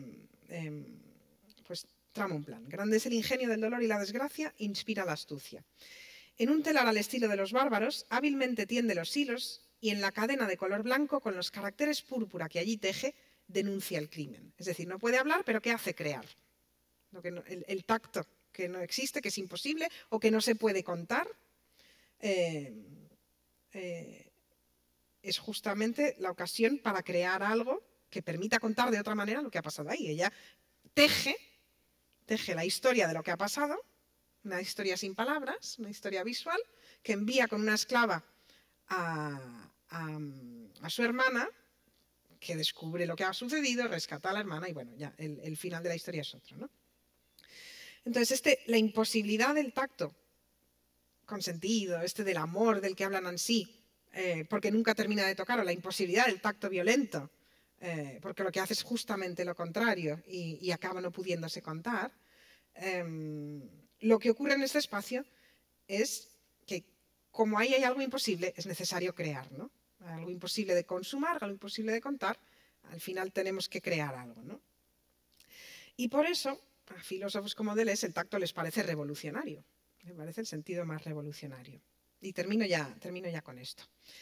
pues trama un plan. Grande es el ingenio del dolor y la desgracia, inspira la astucia. En un telar al estilo de los bárbaros, hábilmente tiende los hilos y en la cadena de color blanco, con los caracteres púrpura que allí teje, denuncia el crimen. Es decir, no puede hablar, pero ¿qué hace? Crear. El tacto que no existe, que es imposible o que no se puede contar, es justamente la ocasión para crear algo que permita contar de otra manera lo que ha pasado ahí. Ella teje la historia de lo que ha pasado, una historia sin palabras, una historia visual, que envía con una esclava a su hermana, que descubre lo que ha sucedido, rescata a la hermana y bueno, ya el final de la historia es otro, ¿no? Entonces, la imposibilidad del tacto consentido, del amor del que hablan Nancy, porque nunca termina de tocar, o la imposibilidad del tacto violento, porque lo que hace es justamente lo contrario y acaba no pudiéndose contar. Lo que ocurre en este espacio es que, como ahí hay algo imposible, es necesario crear, ¿no? Algo imposible de consumar, algo imposible de contar, al final tenemos que crear algo, ¿no? Y por eso, a filósofos como Deleuze, el tacto les parece revolucionario, me parece el sentido más revolucionario. Y termino ya con esto.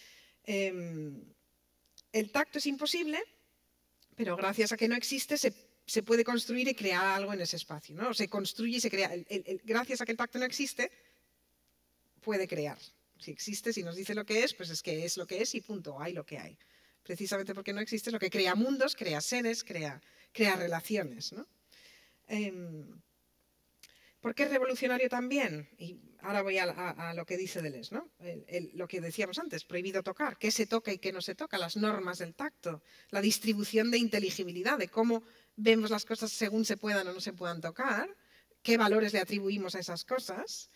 El tacto es imposible, pero gracias a que no existe se puede construir y crear algo en ese espacio, ¿no? Se construye y se crea. Gracias a que el tacto no existe, puede crear. Si existe, si nos dice lo que es, pues es que es lo que es y punto, hay lo que hay. Precisamente porque no existe es lo que crea mundos, crea seres, crea relaciones, ¿no? ¿Por qué es revolucionario también? Y ahora voy a lo que dice Deleuze, ¿no? Lo que decíamos antes, prohibido tocar, qué se toca y qué no se toca, las normas del tacto, la distribución de inteligibilidad, de cómo vemos las cosas según se puedan o no se puedan tocar, qué valores le atribuimos a esas cosas.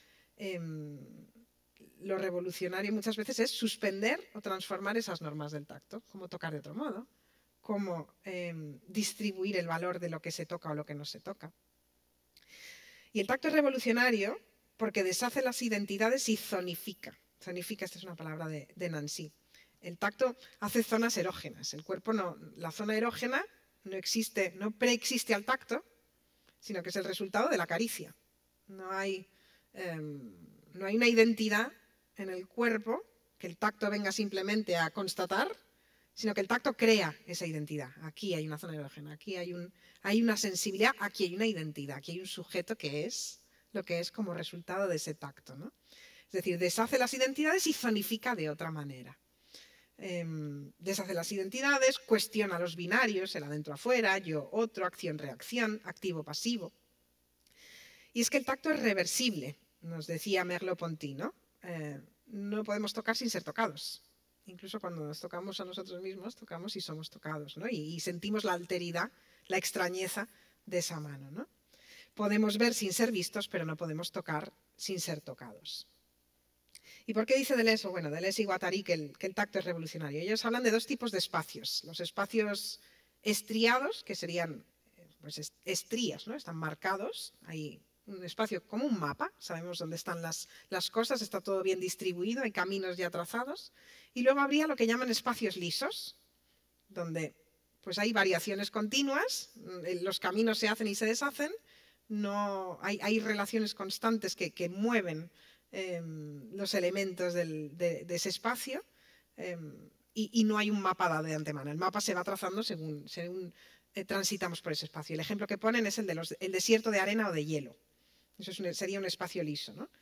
Lo revolucionario muchas veces es suspender o transformar esas normas del tacto, cómo tocar de otro modo, cómo distribuir el valor de lo que se toca o lo que no se toca. Y el tacto es revolucionario porque deshace las identidades y zonifica. Zonifica, esta es una palabra de Nancy. El tacto hace zonas erógenas. El cuerpo no, la zona erógena no existe, no preexiste al tacto, sino que es el resultado de la caricia. No hay una identidad en el cuerpo que el tacto venga simplemente a constatar, sino que el tacto crea esa identidad. Aquí hay una zona erógena, aquí hay una sensibilidad, aquí hay una identidad, aquí hay un sujeto que es lo que es como resultado de ese tacto, ¿no? Es decir, deshace las identidades y zonifica de otra manera. Deshace las identidades, cuestiona los binarios, el adentro-afuera, yo-otro, acción-reacción, activo-pasivo. Y es que el tacto es reversible, nos decía Merleau-Ponty, ¿no? No podemos tocar sin ser tocados. Incluso cuando nos tocamos a nosotros mismos, tocamos y somos tocados, ¿no? Y sentimos la alteridad, la extrañeza de esa mano, ¿no? Podemos ver sin ser vistos, pero no podemos tocar sin ser tocados. ¿Y por qué dice Deleuze? Bueno, Deleuze y Guattari que el tacto es revolucionario. Ellos hablan de dos tipos de espacios. Los espacios estriados, que serían pues, estrías, ¿no? Están marcados, hay un espacio como un mapa, sabemos dónde están las cosas, está todo bien distribuido, hay caminos ya trazados. Y luego habría lo que llaman espacios lisos, donde pues hay variaciones continuas, los caminos se hacen y se deshacen, no, hay relaciones constantes que mueven los elementos de ese espacio y no hay un mapa dado de antemano. El mapa se va trazando según transitamos por ese espacio. El ejemplo que ponen es el desierto de arena o de hielo. Eso sería un espacio liso, ¿no?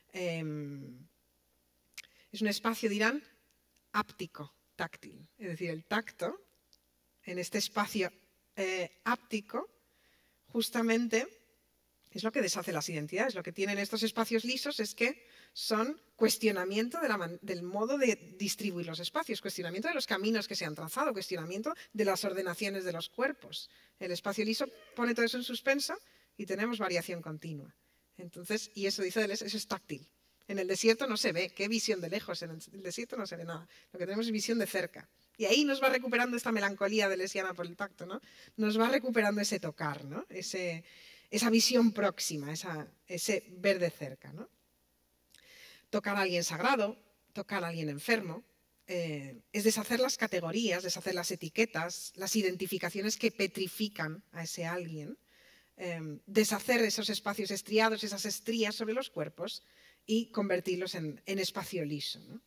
Es un espacio, dirán, áptico, táctil. Es decir, el tacto, en este espacio áptico, justamente Es lo que deshace las identidades. Lo que tienen estos espacios lisos es que son cuestionamiento del modo de distribuir los espacios, cuestionamiento de los caminos que se han trazado, cuestionamiento de las ordenaciones de los cuerpos. El espacio liso pone todo eso en suspenso y tenemos variación continua. Entonces, y eso dice Deleuze, eso es táctil. En el desierto no se ve. ¿Qué visión de lejos? En el desierto no se ve nada. Lo que tenemos es visión de cerca. Y ahí nos va recuperando esta melancolía deleuziana por el tacto, ¿no? Nos va recuperando ese tocar, ¿no? Esa visión próxima, ese ver de cerca, ¿no? Tocar a alguien sagrado, tocar a alguien enfermo, es deshacer las categorías, deshacer las etiquetas, las identificaciones que petrifican a ese alguien, deshacer esos espacios estriados, esas estrías sobre los cuerpos y convertirlos en espacio liso, ¿no?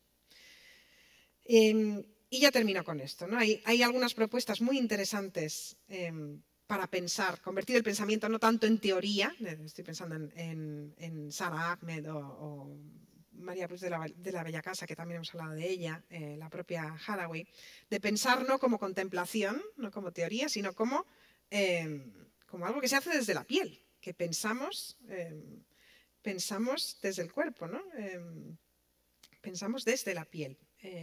Y ya termino con esto, ¿no? Hay algunas propuestas muy interesantes para pensar, convertir el pensamiento no tanto en teoría, estoy pensando en Sara Ahmed o María Puig de la Bella Casa, que también hemos hablado de ella, la propia Haraway, de pensar no como contemplación, no como teoría, sino como algo que se hace desde la piel, que pensamos desde el cuerpo, ¿no? Pensamos desde la piel.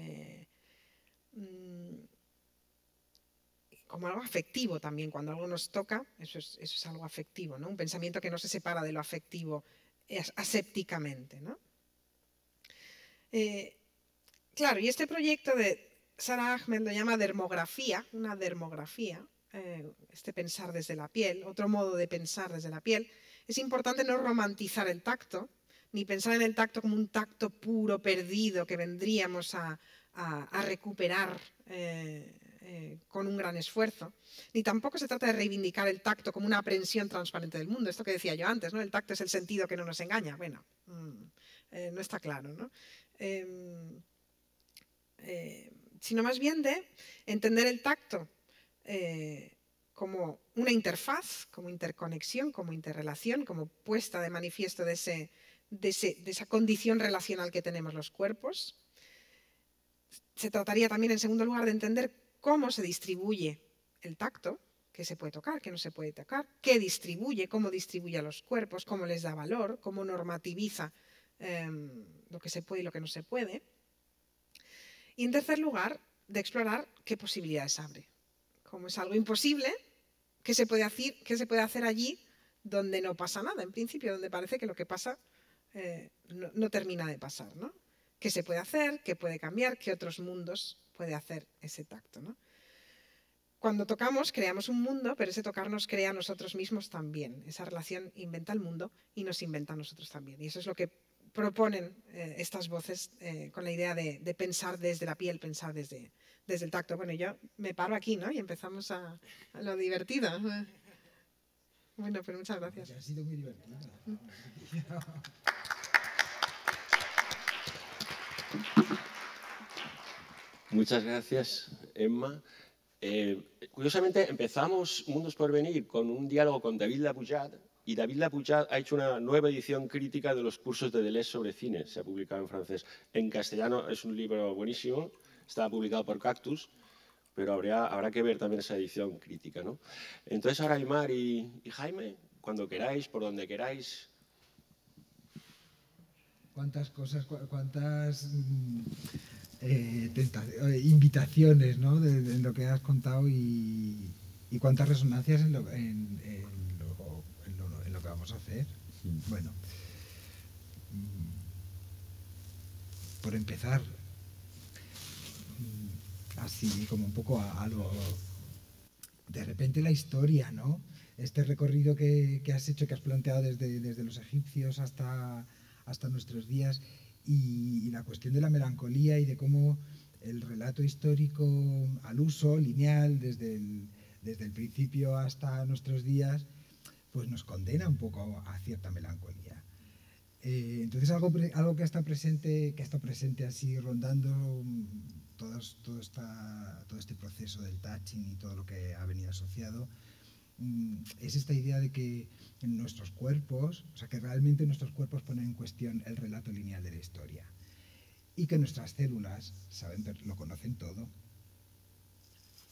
Como algo afectivo también, cuando algo nos toca, eso es algo afectivo, ¿no? Un pensamiento que no se separa de lo afectivo asépticamente, ¿no? Claro, y este proyecto de Sara Ahmed lo llama dermografía, una dermografía, este pensar desde la piel, otro modo de pensar desde la piel. Es importante no romantizar el tacto, ni pensar en el tacto como un tacto puro, perdido, que vendríamos a recuperar con un gran esfuerzo. Ni tampoco se trata de reivindicar el tacto como una aprehensión transparente del mundo. Esto que decía yo antes, ¿no? El tacto es el sentido que no nos engaña. Bueno, no está claro, ¿no? Sino más bien de entender el tacto como una interfaz, como interconexión, como interrelación, como puesta de manifiesto de esa condición relacional que tenemos los cuerpos. Se trataría también, en segundo lugar, de entender cómo se distribuye el tacto, qué se puede tocar, qué no se puede tocar, qué distribuye, cómo distribuye a los cuerpos, cómo les da valor, cómo normativiza lo que se puede y lo que no se puede. Y en tercer lugar, de explorar qué posibilidades abre. Como es algo imposible, ¿qué se puede hacer allí donde no pasa nada? En principio, donde parece que lo que pasa no termina de pasar, ¿no? ¿Qué se puede hacer? ¿Qué puede cambiar? ¿Qué otros mundos puede hacer ese tacto, ¿no? Cuando tocamos, creamos un mundo, pero ese tocar nos crea a nosotros mismos también. Esa relación inventa el mundo y nos inventa a nosotros también. Y eso es lo que proponen estas voces con la idea de pensar desde la piel, pensar desde el tacto. Bueno, yo me paro aquí, ¿no? Y empezamos a lo divertido. Bueno, pues muchas gracias. Ha sido muy divertido. Muchas gracias, Emma. Curiosamente, empezamos Mundos por Venir con un diálogo con David Lapujat, y David Lapujat ha hecho una nueva edición crítica de los cursos de Deleuze sobre cine. Se ha publicado en francés. En castellano es un libro buenísimo, está publicado por Cactus, pero habrá que ver también esa edición crítica, ¿no? Entonces, ahora Aymar y Jaime, cuando queráis, por donde queráis. Cuántas cosas, cuántas invitaciones, ¿no? De lo que has contado y cuántas resonancias en lo que vamos a hacer. Bueno, por empezar, así como un poco a lo... De repente la historia, ¿no? Este recorrido que has hecho, que has planteado desde los egipcios hasta nuestros días, y la cuestión de la melancolía y de cómo el relato histórico al uso, lineal, desde el principio hasta nuestros días, pues nos condena un poco a cierta melancolía. Entonces algo que está presente así rondando todo este proceso del touching y todo lo que ha venido asociado, es esta idea de que en nuestros cuerpos, o sea, que realmente nuestros cuerpos ponen en cuestión el relato lineal de la historia y que nuestras células lo conocen todo.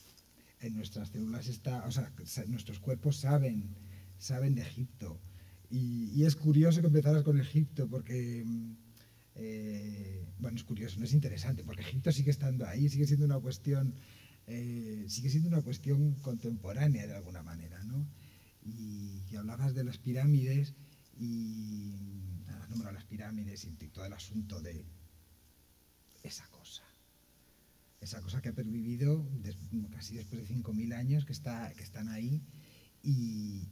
En nuestras células nuestros cuerpos saben de Egipto Y es curioso que empezaras con Egipto, porque, bueno, es curioso, no es interesante, porque Egipto sigue estando ahí, sigue siendo una cuestión contemporánea de alguna manera, ¿no? Y hablabas de las pirámides y has nombrado las pirámides y todo el asunto de esa cosa que ha pervivido casi después de 5.000 años que están ahí, y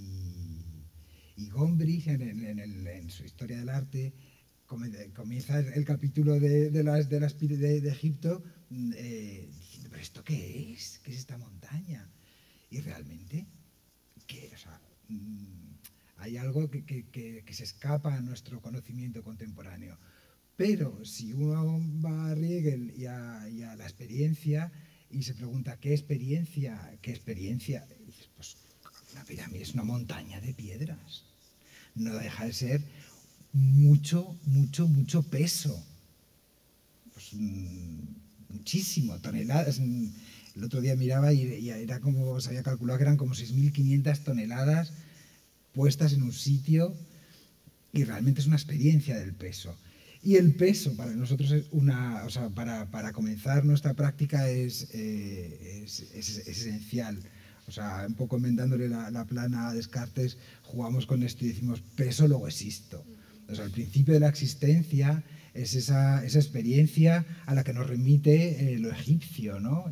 Gombrich en su Historia del Arte comienza el capítulo de Egipto diciendo, ¿pero esto qué es? ¿Qué es esta montaña? Y realmente, o sea, hay algo que se escapa a nuestro conocimiento contemporáneo. Pero si uno va a Riegel y a la experiencia y se pregunta ¿qué experiencia? Y dices, pues una pirámide es una montaña de piedras. No deja de ser mucho peso. Pues, muchísimo, toneladas. El otro día miraba y era como, se había calculado que eran como 6.500 toneladas puestas en un sitio, y realmente es una experiencia del peso. Y el peso para nosotros es o sea, para comenzar nuestra práctica es esencial. O sea, un poco enmendándole la plana a Descartes, jugamos con esto y decimos peso, luego existo. O sea, el principio de la existencia es esa experiencia a la que nos remite lo egipcio, ¿no?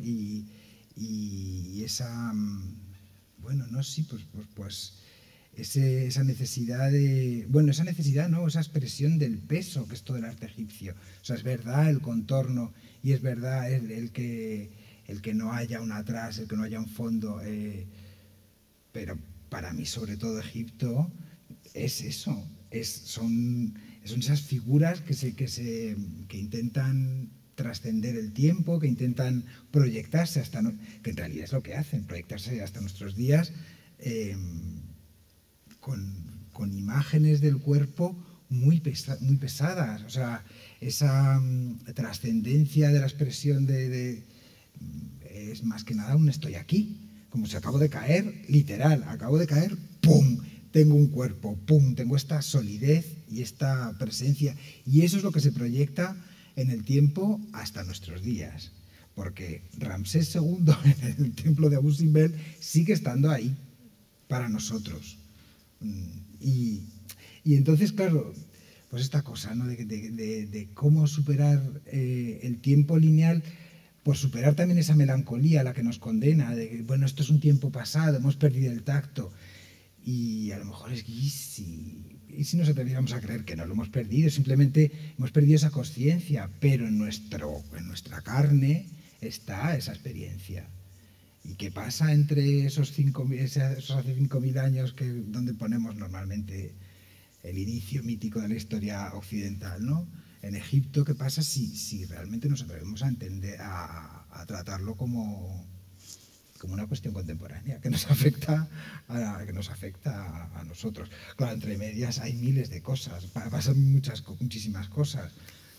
Y esa, bueno, no sé, pues esa necesidad esa necesidad, ¿no? Esa expresión del peso, que es todo el arte egipcio. O sea, es verdad el contorno y es verdad el que no haya un atrás, el que no haya un fondo, pero para mí, sobre todo, Egipto es eso, son esas figuras que intentan trascender el tiempo, que intentan proyectarse que en realidad es lo que hacen, proyectarse hasta nuestros días, con imágenes del cuerpo muy pesadas. O sea, esa trascendencia de la expresión es más que nada un estoy aquí, como si acabo de caer, literal, acabo de caer, ¡pum!, tengo un cuerpo, ¡pum!, tengo esta solidez y esta presencia, y eso es lo que se proyecta en el tiempo hasta nuestros días, porque Ramsés II en el templo de Abu Simbel sigue estando ahí para nosotros. Y entonces, claro, pues esta cosa, ¿no? de cómo superar el tiempo lineal, por superar también esa melancolía a la que nos condena, de que, bueno, esto es un tiempo pasado, hemos perdido el tacto, y a lo mejor ¿y si nos atreviéramos a creer que no lo hemos perdido? Simplemente hemos perdido esa conciencia, pero en nuestra carne está esa experiencia. ¿Y qué pasa entre esos hace 5.000 años donde ponemos normalmente el inicio mítico de la historia occidental, ¿no? En Egipto, ¿qué pasa si realmente nos atrevemos a entender, a tratarlo como una cuestión contemporánea que nos afecta a nosotros? Claro, entre medias hay miles de cosas, pasan muchísimas cosas.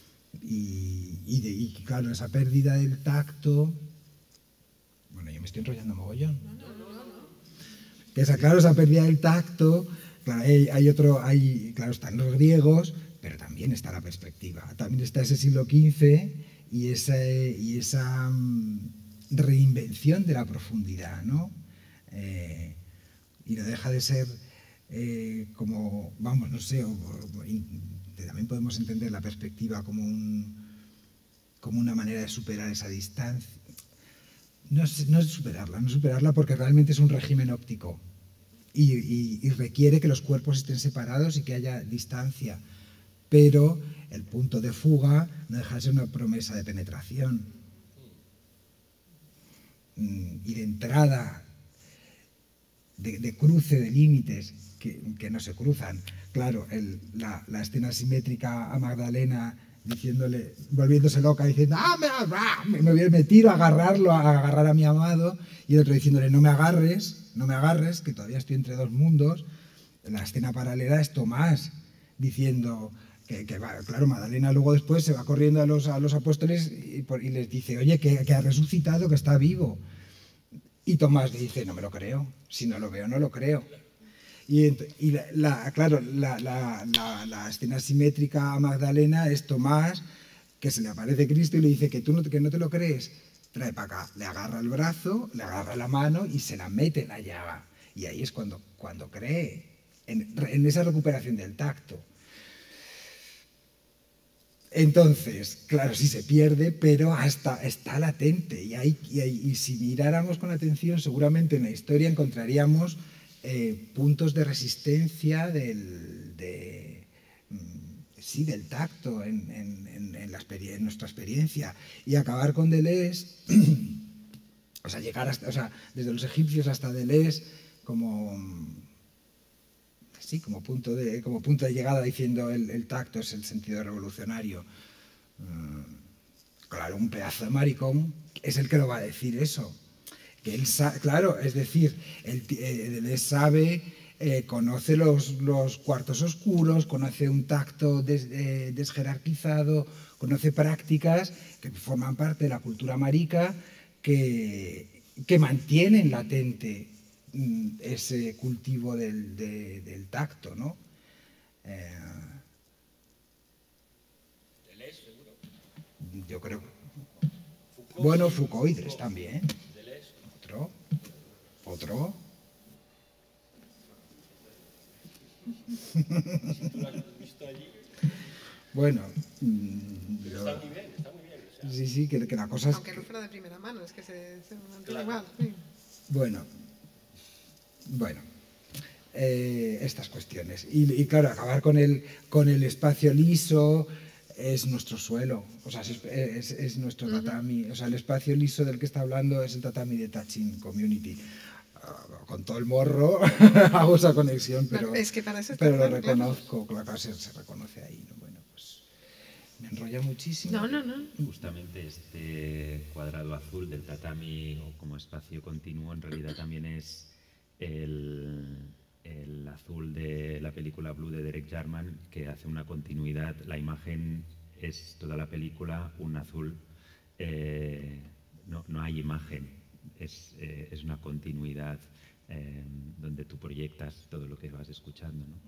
Y claro, esa pérdida del tacto... Bueno, yo me estoy enrollando mogollón. Claro, esa pérdida del tacto, claro, claro, están los griegos, pero también está la perspectiva. También está ese siglo XV y esa reinvención de la profundidad, ¿no? Y no deja de ser como, vamos, no sé, también podemos entender la perspectiva como una manera de superar esa distancia. No es superarla porque realmente es un régimen óptico y requiere que los cuerpos estén separados y que haya distancia, pero el punto de fuga no deja de ser una promesa de penetración y de entrada, de cruce de límites que no se cruzan. Claro, la escena simétrica a Magdalena volviéndose loca, diciendo me tiro a agarrar a mi amado, y el otro diciéndole no me agarres, que todavía estoy entre dos mundos. La escena paralela es Tomás diciendo claro, Magdalena luego después se va corriendo a los apóstoles y les dice, oye, que ha resucitado, que está vivo. Y Tomás le dice, no me lo creo, si no lo veo, no lo creo. Claro, la escena simétrica a Magdalena es Tomás, que se le aparece Cristo y le dice que no te lo crees, trae para acá. Le agarra el brazo, le agarra la mano y se la mete en la llaga. Y ahí es cuando cree en esa recuperación del tacto. Entonces, claro, sí se pierde, pero está latente. Y si miráramos con atención, seguramente en la historia encontraríamos puntos de resistencia del tacto en nuestra experiencia. Y acabar con Deleuze, o sea, desde los egipcios hasta Deleuze, como punto de llegada, diciendo el tacto es el sentido revolucionario. Claro, un pedazo de maricón es el que lo va a decir eso. Que él claro, es decir, él sabe, conoce los cuartos oscuros, conoce un tacto desjerarquizado, conoce prácticas que forman parte de la cultura marica que mantienen latente ese cultivo del tacto, ¿no? Deleuze, seguro. Yo creo. Foucault, Bueno, sí, Foucault también. Deleuze. Otro. Si tú lo has visto allí. Bueno. Pero está muy bien, está muy bien. O sea, Sí, que la cosa es. Aunque no fuera de primera mano, es que se mantiene Claro. igual. Sí. Bueno. Estas cuestiones. Y claro, acabar con el espacio liso es nuestro suelo, o sea, es nuestro tatami. O sea, el espacio liso del que está hablando es el tatami de Touching Community. Con todo el morro hago esa conexión, pero, Es que para eso está pero lo claro, reconozco, claro, se reconoce ahí, ¿no? Bueno, pues me enrolla muchísimo. No. Justamente este cuadrado azul del tatami o como espacio continuo en realidad también es el azul de la película Blue de Derek Jarman, que hace una continuidad. La imagen es toda la película un azul, no hay imagen, es una continuidad donde tú proyectas todo lo que vas escuchando, ¿no?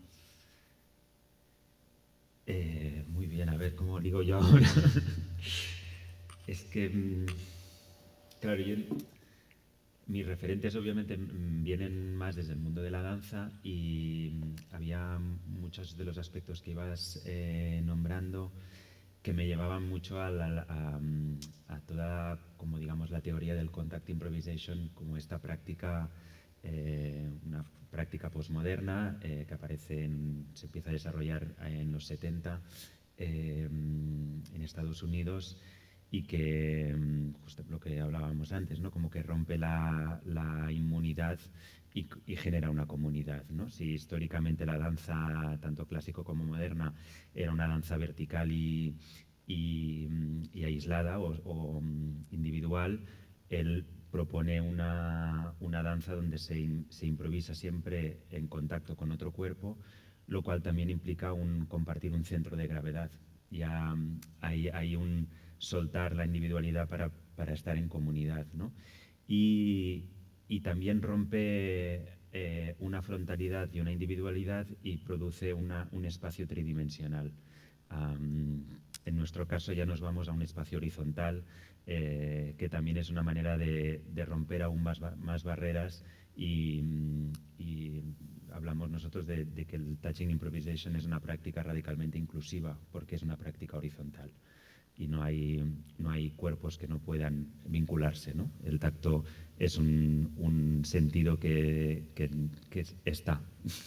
Muy bien, a ver cómo digo yo ahora. Es que, claro, mis referentes obviamente vienen más desde el mundo de la danza y había muchos de los aspectos que ibas nombrando que me llevaban mucho a toda, como digamos, la teoría del contact improvisation, como esta práctica, una práctica postmoderna que se empieza a desarrollar en los 70 en Estados Unidos y que, justo lo que hablábamos antes, ¿no? Como que rompe la inmunidad y genera una comunidad, ¿no? Si históricamente la danza, tanto clásico como moderna, era una danza vertical y aislada o individual, él propone una danza donde se improvisa siempre en contacto con otro cuerpo, lo cual también implica compartir un centro de gravedad. Ya hay un soltar la individualidad para estar en comunidad, ¿no? Y también rompe una frontalidad y una individualidad y produce un espacio tridimensional. En nuestro caso ya nos vamos a un espacio horizontal, que también es una manera de romper aún más barreras y hablamos nosotros de que el touching improvisation es una práctica radicalmente inclusiva porque es una práctica horizontal y no hay cuerpos que no puedan vincularse, ¿no? El tacto es un sentido que está,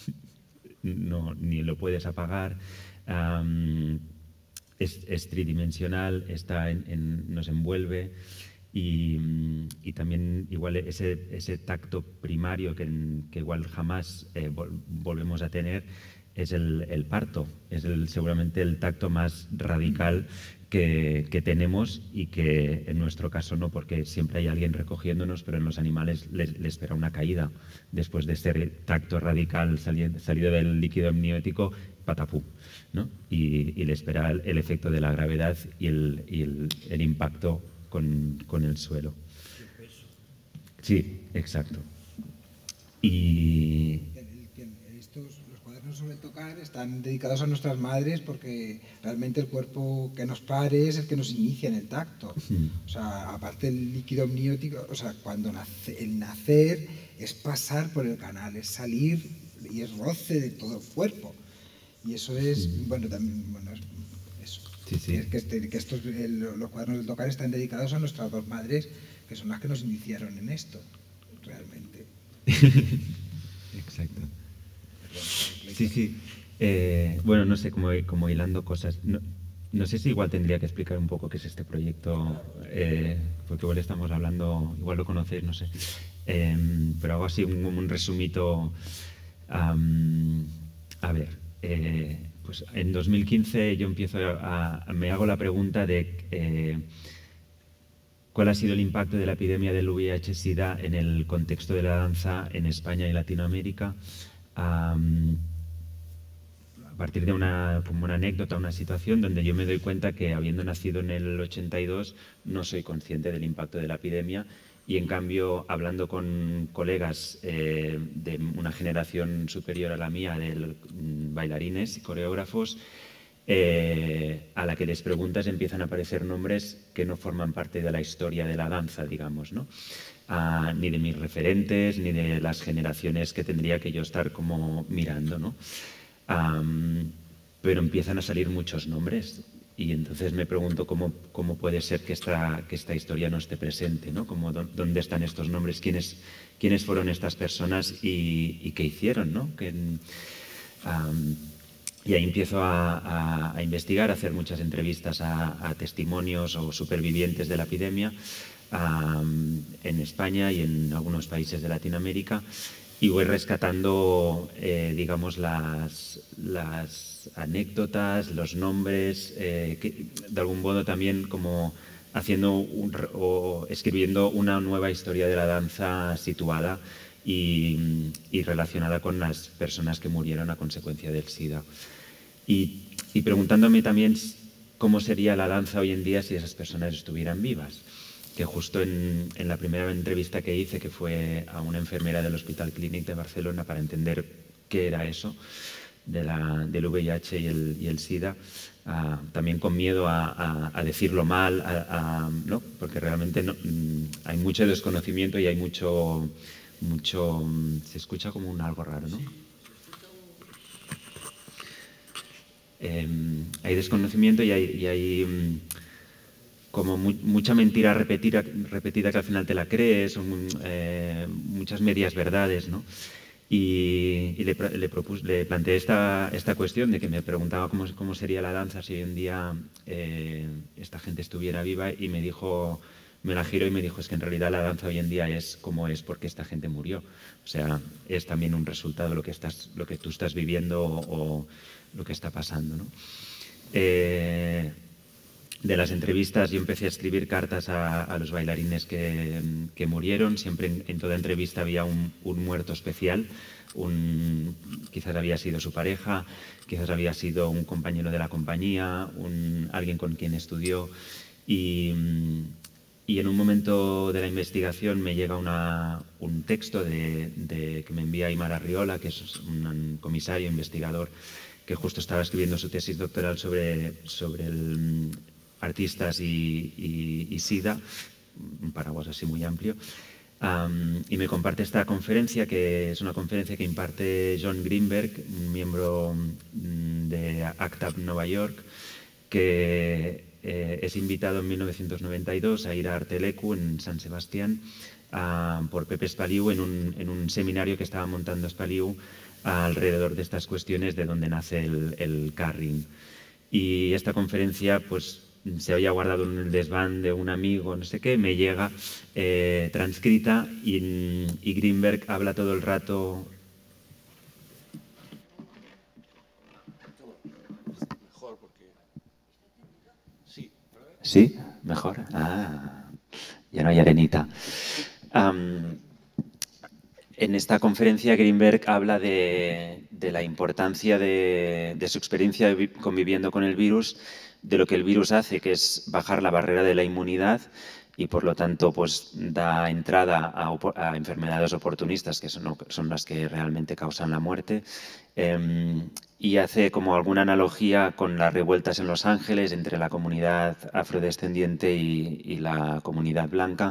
ni lo puedes apagar. Es tridimensional, nos envuelve y también igual ese tacto primario que igual jamás volvemos a tener es el parto, es seguramente el tacto más radical que tenemos y que en nuestro caso no, porque siempre hay alguien recogiéndonos, pero en los animales les espera una caída después de ese tacto radical salido del líquido amniótico, patapú, ¿no? Y le espera el efecto de la gravedad y el impacto con el suelo. Sí, exacto. Y sobre el tocar están dedicados a nuestras madres porque realmente el cuerpo que nos pare es el que nos inicia en el tacto. O sea, aparte del líquido amniótico, o sea, cuando el nacer es pasar por el canal, es salir y es roce de todo el cuerpo. Y eso es, bueno, también, bueno, eso. Sí, sí. Que los cuadernos del tocar están dedicados a nuestras dos madres, que son las que nos iniciaron en esto, realmente. Exacto. Sí, sí. Bueno, no sé, como hilando cosas. No sé si igual tendría que explicar un poco qué es este proyecto, porque igual estamos hablando, igual lo conocéis, no sé. Pero hago así un resumito. A ver, pues en 2015 yo empiezo me hago la pregunta de cuál ha sido el impacto de la epidemia del VIH-Sida en el contexto de la danza en España y Latinoamérica. A partir de como una anécdota, una situación donde yo me doy cuenta que, habiendo nacido en el 82, no soy consciente del impacto de la epidemia, y en cambio, hablando con colegas de una generación superior a la mía, de bailarines y coreógrafos, a la que les preguntas empiezan a aparecer nombres que no forman parte de la historia de la danza, digamos, ¿no? Ni de mis referentes, ni de las generaciones que tendría que yo estar como mirando, ¿no? Pero empiezan a salir muchos nombres, y entonces me pregunto cómo puede ser que esta historia no esté presente, ¿no? ¿Dónde están estos nombres? ¿Quiénes fueron estas personas y qué hicieron, ¿no? Y ahí empiezo a investigar, a hacer muchas entrevistas a testimonios o supervivientes de la epidemia en España y en algunos países de Latinoamérica, y voy rescatando, digamos, las anécdotas, los nombres, de algún modo también como haciendo o escribiendo una nueva historia de la danza situada y relacionada con las personas que murieron a consecuencia del SIDA. Y preguntándome también cómo sería la danza hoy en día si esas personas estuvieran vivas. Que justo en la primera entrevista que hice, que fue a una enfermera del Hospital Clínic de Barcelona para entender qué era eso del VIH y el SIDA, también con miedo a decirlo mal, ¿no? Porque realmente hay mucho desconocimiento y hay mucho se escucha como algo raro, ¿no? Hay desconocimiento y hay como mucha mentira repetida que al final te la crees, muchas medias verdades, ¿no? Y le planteé esta cuestión de que me preguntaba cómo sería la danza si hoy en día esta gente estuviera viva, y me la giró y me dijo: es que en realidad la danza hoy en día es como es porque esta gente murió. O sea, es también un resultado lo que tú estás viviendo o lo que está pasando, ¿no? De las entrevistas yo empecé a escribir cartas a los bailarines que murieron. Siempre en toda entrevista había un muerto especial. Quizás había sido su pareja, quizás había sido un compañero de la compañía, alguien con quien estudió. Y en un momento de la investigación me llega un texto que me envía Aimar Arriola, que es un comisario investigador que justo estaba escribiendo su tesis doctoral sobre artistas y SIDA, un paraguas así muy amplio, y me comparte esta conferencia, que es una conferencia que imparte John Greenberg, un miembro de ACT UP Nueva York, que es invitado en 1992 a ir a Artelecu, en San Sebastián, por Pepe Espaliu en un seminario que estaba montando Espaliu alrededor de estas cuestiones de dónde nace el carring. Y esta conferencia, pues, se había guardado en el desván de un amigo, no sé qué, me llega transcrita, y Greenberg habla todo el rato. Mejor porque... Sí. ¿Sí? ¿Mejor? Ya no hay arenita. En esta conferencia Greenberg habla de la importancia de su experiencia conviviendo con el virus, de lo que el virus hace, que es bajar la barrera de la inmunidad, y por lo tanto pues da entrada a enfermedades oportunistas que son las que realmente causan la muerte. Y hace como alguna analogía con las revueltas en Los Ángeles entre la comunidad afrodescendiente y la comunidad blanca.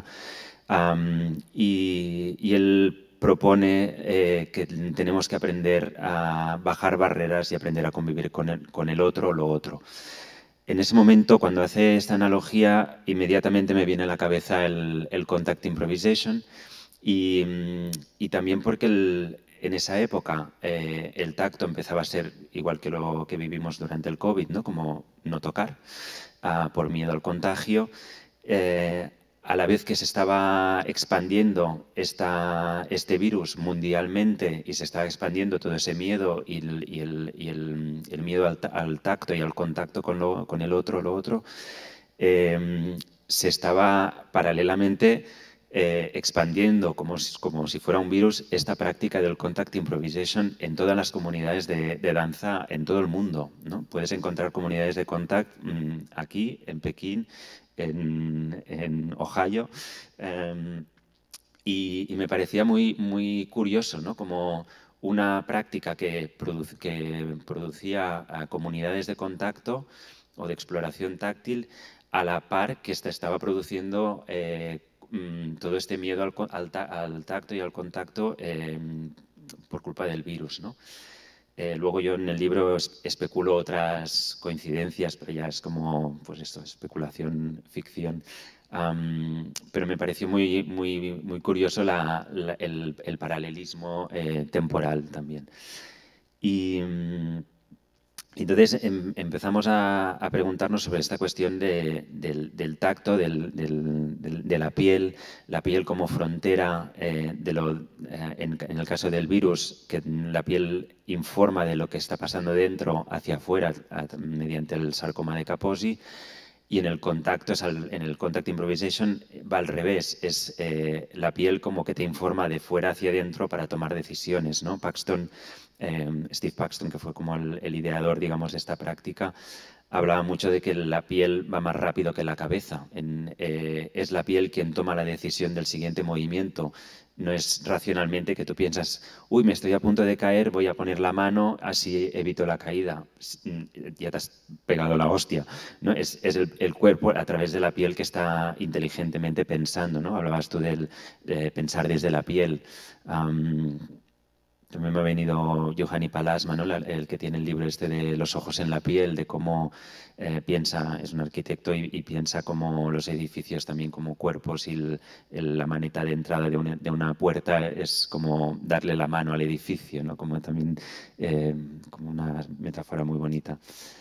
Y él propone que tenemos que aprender a bajar barreras y aprender a convivir con el otro o lo otro. En ese momento, cuando hace esta analogía, inmediatamente me viene a la cabeza el contact improvisation y también porque en esa época el tacto empezaba a ser igual que lo que vivimos durante el COVID, ¿no? Como no tocar por miedo al contagio. A la vez que se estaba expandiendo este virus mundialmente y se estaba expandiendo todo ese miedo y el miedo al tacto y al contacto con el otro, lo otro, se estaba paralelamente expandiendo como si fuera un virus esta práctica del contact improvisation en todas las comunidades de danza en todo el mundo, ¿no? Puedes encontrar comunidades de contact aquí, en Pekín, en Ohio, y me parecía muy curioso, ¿no? Como una práctica que producía a comunidades de contacto o de exploración táctil a la par que estaba produciendo todo este miedo al tacto y al contacto por culpa del virus, ¿no? Luego yo en el libro especulo otras coincidencias, pero ya es como, pues esto, especulación, ficción. Pero me pareció muy curioso el paralelismo temporal también. Y entonces empezamos a preguntarnos sobre esta cuestión del tacto, de la piel como frontera, en el caso del virus, que la piel informa de lo que está pasando dentro hacia afuera mediante el sarcoma de Kaposi, y en el contacto, en el contact improvisation va al revés, es la piel como que te informa de fuera hacia adentro para tomar decisiones, ¿no? Steve Paxton, que fue como el ideador, digamos, de esta práctica, hablaba mucho de que la piel va más rápido que la cabeza. Es la piel quien toma la decisión del siguiente movimiento. No es racionalmente que tú piensas, uy, me estoy a punto de caer, voy a poner la mano, así evito la caída. Ya te has pegado la hostia, ¿no? Es el cuerpo a través de la piel que está inteligentemente pensando, ¿no? Hablabas tú de pensar desde la piel. También me ha venido Juhani Palasma, ¿no? El que tiene el libro este de Los ojos en la piel, de cómo piensa, es un arquitecto y piensa como los edificios también como cuerpos y la maneta de entrada de una puerta es como darle la mano al edificio, ¿no? Como también como una metáfora muy bonita.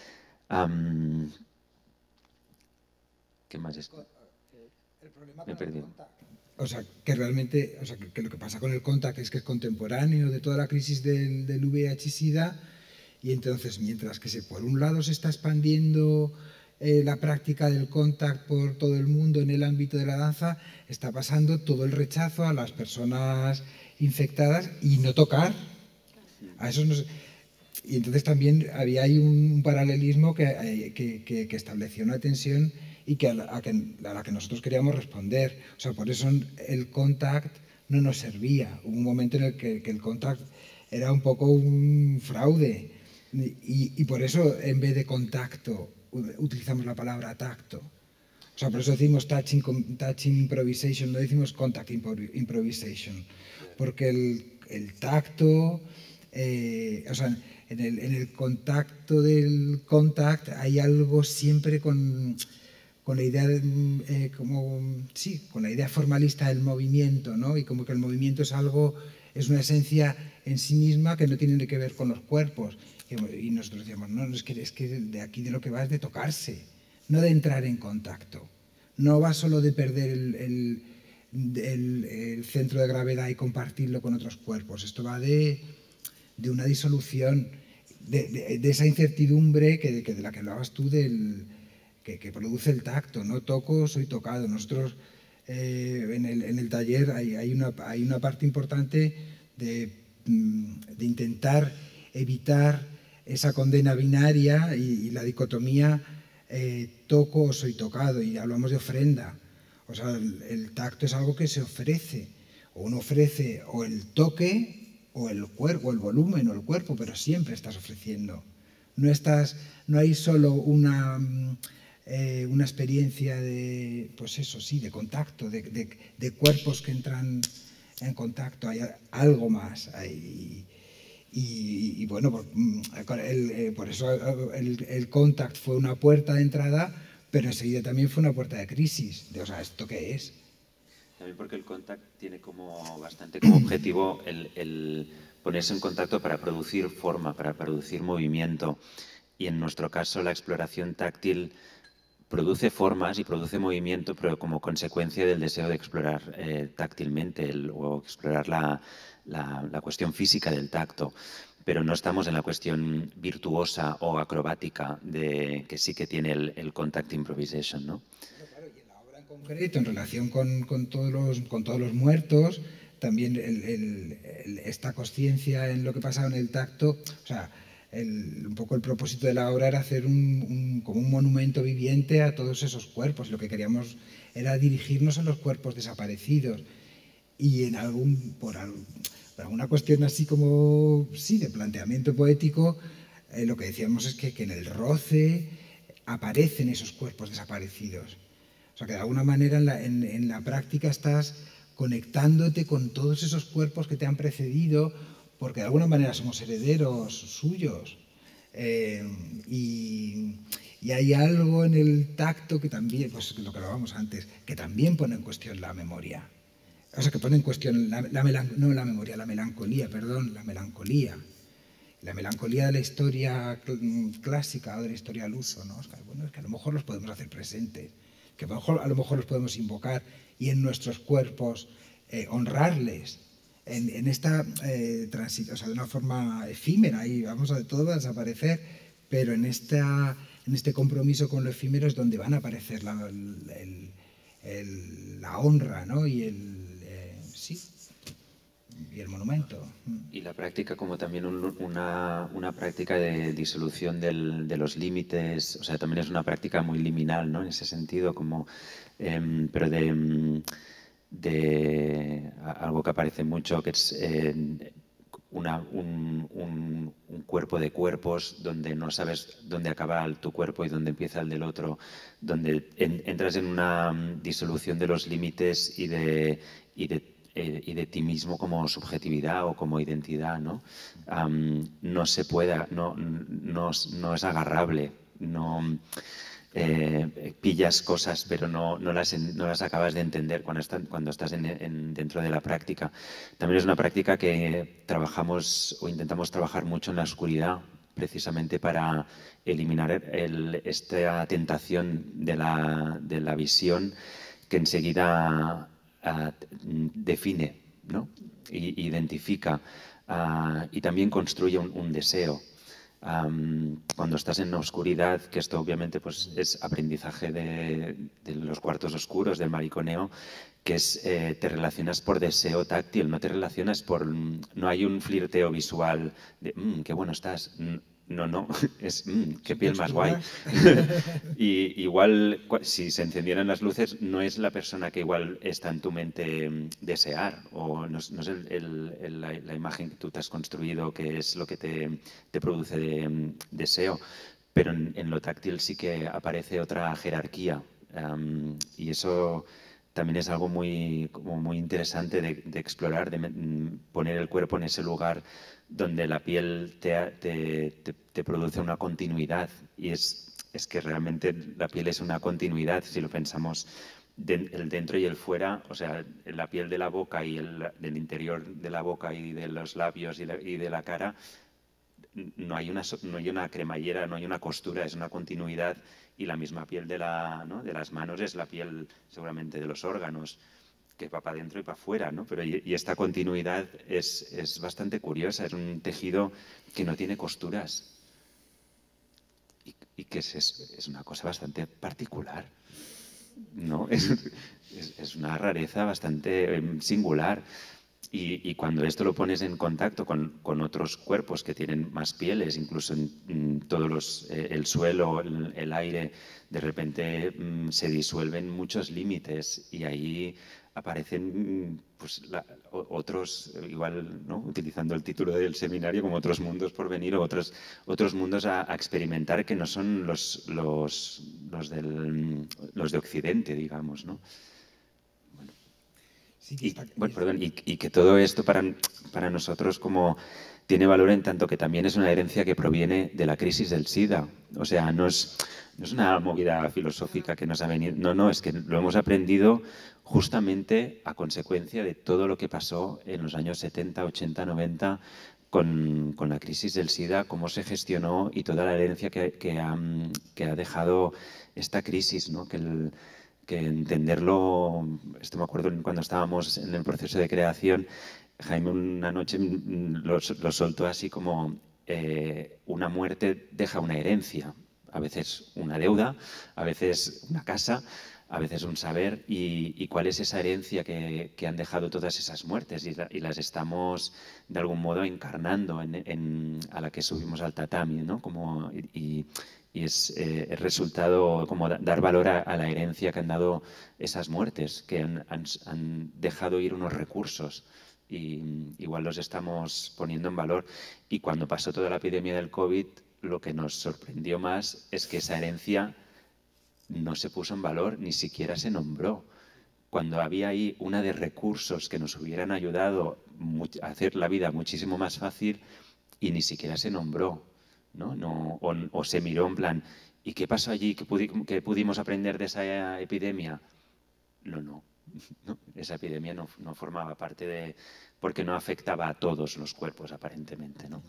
¿Qué más es? Me he perdido. O sea, que realmente, o sea, que lo que pasa con el contact es que es contemporáneo de toda la crisis del VIH-Sida, y entonces mientras que por un lado se está expandiendo la práctica del contact por todo el mundo en el ámbito de la danza, está pasando todo el rechazo a las personas infectadas y no tocar. A eso y entonces también había ahí un paralelismo que estableció una tensión y a la que nosotros queríamos responder. O sea, por eso el contact no nos servía. Hubo un momento en el que el contact era un poco un fraude y por eso en vez de contacto utilizamos la palabra tacto. O sea, por eso decimos touching improvisation, no decimos contact improvisation, porque el tacto, o sea, en el contacto del contact hay algo siempre con la idea con la idea formalista del movimiento, ¿no? Y como que el movimiento es una esencia en sí misma que no tiene que ver con los cuerpos. Y nosotros decíamos, no, es que de aquí de lo que va es de tocarse, no de entrar en contacto. No va solo de perder el centro de gravedad y compartirlo con otros cuerpos. Esto va de una disolución, de esa incertidumbre de la que hablabas tú, que produce el tacto. No toco, soy tocado. Nosotros en el taller hay una parte importante de intentar evitar esa condena binaria y la dicotomía toco o soy tocado, y hablamos de ofrenda. O sea, el tacto es algo que se ofrece, o uno ofrece o el toque o el cuerpo, el volumen o el cuerpo, pero siempre estás ofreciendo. No hay solo una experiencia de, pues eso sí, de contacto, de cuerpos que entran en contacto, hay algo más. Y bueno, por eso el contact fue una puerta de entrada, pero enseguida también fue una puerta de crisis. O sea, ¿esto qué es? También porque el contact tiene bastante como objetivo el ponerse en contacto para producir forma, para producir movimiento. Y en nuestro caso la exploración táctil produce formas y produce movimiento, pero como consecuencia del deseo de explorar táctilmente o explorar la cuestión física del tacto. Pero no estamos en la cuestión virtuosa o acrobática que sí que tiene el contact improvisation, ¿no? Concreto, en relación con todos los muertos, también esta conciencia en lo que pasaba en el tacto, o sea, un poco el propósito de la obra era hacer como un monumento viviente a todos esos cuerpos. Lo que queríamos era dirigirnos a los cuerpos desaparecidos y por alguna cuestión así como, sí, de planteamiento poético, lo que decíamos es que en el roce aparecen esos cuerpos desaparecidos. O sea, que de alguna manera en la práctica estás conectándote con todos esos cuerpos que te han precedido, porque de alguna manera somos herederos suyos. Y hay algo en el tacto que también, pues lo que hablábamos antes, que también pone en cuestión la memoria. O sea, que pone en cuestión la melancolía. La melancolía de la historia clásica o de la al uso, ¿no? Bueno, es que a lo mejor los podemos hacer presentes, que a lo mejor los podemos invocar y en nuestros cuerpos honrarles en esta transición, o sea, de una forma efímera, y todo va a desaparecer, pero en este compromiso con lo efímero es donde van a aparecer la honra, ¿no? Y el monumento. Y la práctica como también una práctica de disolución de los límites, o sea, también es una práctica muy liminal, ¿no? En ese sentido, pero de algo que aparece mucho, que es un cuerpo de cuerpos donde no sabes dónde acaba tu cuerpo y dónde empieza el del otro, donde entras en una disolución de los límites y de ti mismo como subjetividad o como identidad, ¿no? No se puede, no es agarrable, no pillas cosas pero no las acabas de entender cuando estás dentro de la práctica. También es una práctica que trabajamos o intentamos trabajar mucho en la oscuridad, precisamente para eliminar esta tentación de la visión que enseguida define, ¿no? Identifica y también construye un deseo. Cuando estás en la oscuridad, que esto obviamente pues, es aprendizaje de los cuartos oscuros, del mariconeo, que es te relacionas por deseo táctil, no te relacionas no hay un flirteo visual de qué bueno estás. No, es qué piel más guay. Y igual, si se encendieran las luces, no es la persona que igual está en tu mente desear, o no es la imagen que tú te has construido, que es lo que te produce deseo, pero en lo táctil sí que aparece otra jerarquía, y eso también es algo muy interesante de explorar, de poner el cuerpo en ese lugar donde la piel te produce una continuidad, y es que realmente la piel es una continuidad, si lo pensamos, el dentro y el fuera, o sea, la piel de la boca y del interior de la boca y de los labios y de la cara, no hay una cremallera, no hay una costura, es una continuidad, y la misma piel de las manos es la piel seguramente de los órganos, que va para adentro y para afuera, ¿no? Pero y esta continuidad es bastante curiosa, es un tejido que no tiene costuras y que es una cosa bastante particular, ¿no? Es una rareza bastante singular. Y cuando esto lo pones en contacto con otros cuerpos que tienen más pieles, incluso en todos el suelo, el aire, de repente se disuelven muchos límites y ahí aparecen pues, otros, igual, ¿no? Utilizando el título del seminario, como otros mundos por venir o otros mundos a experimentar que no son los de Occidente, digamos, ¿no? Sí, que Y que todo esto para nosotros como tiene valor en tanto que también es una herencia que proviene de la crisis del SIDA. O sea, no es una movida filosófica que nos ha venido. No, es que lo hemos aprendido justamente a consecuencia de todo lo que pasó en los años 70, 80, 90 con la crisis del SIDA, cómo se gestionó y toda la herencia que ha dejado esta crisis, ¿no? Que entenderlo, esto me acuerdo cuando estábamos en el proceso de creación, Jaime una noche lo soltó así como una muerte deja una herencia, a veces una deuda, a veces una casa, a veces un saber, y cuál es esa herencia que han dejado todas esas muertes y las estamos de algún modo encarnando a la que subimos al tatami, ¿no? Y es el resultado, como dar valor a la herencia que han dado esas muertes, que han dejado ir unos recursos y igual los estamos poniendo en valor. Y cuando pasó toda la epidemia del COVID, lo que nos sorprendió más es que esa herencia no se puso en valor, ni siquiera se nombró. Cuando había ahí una de recursos que nos hubieran ayudado a hacer la vida muchísimo más fácil y ni siquiera se nombró. ¿No? O se miró en plan, ¿y qué pasó allí? ¿Qué pudimos aprender de esa epidemia? No. Esa epidemia no formaba parte de... porque no afectaba a todos los cuerpos, aparentemente, ¿no?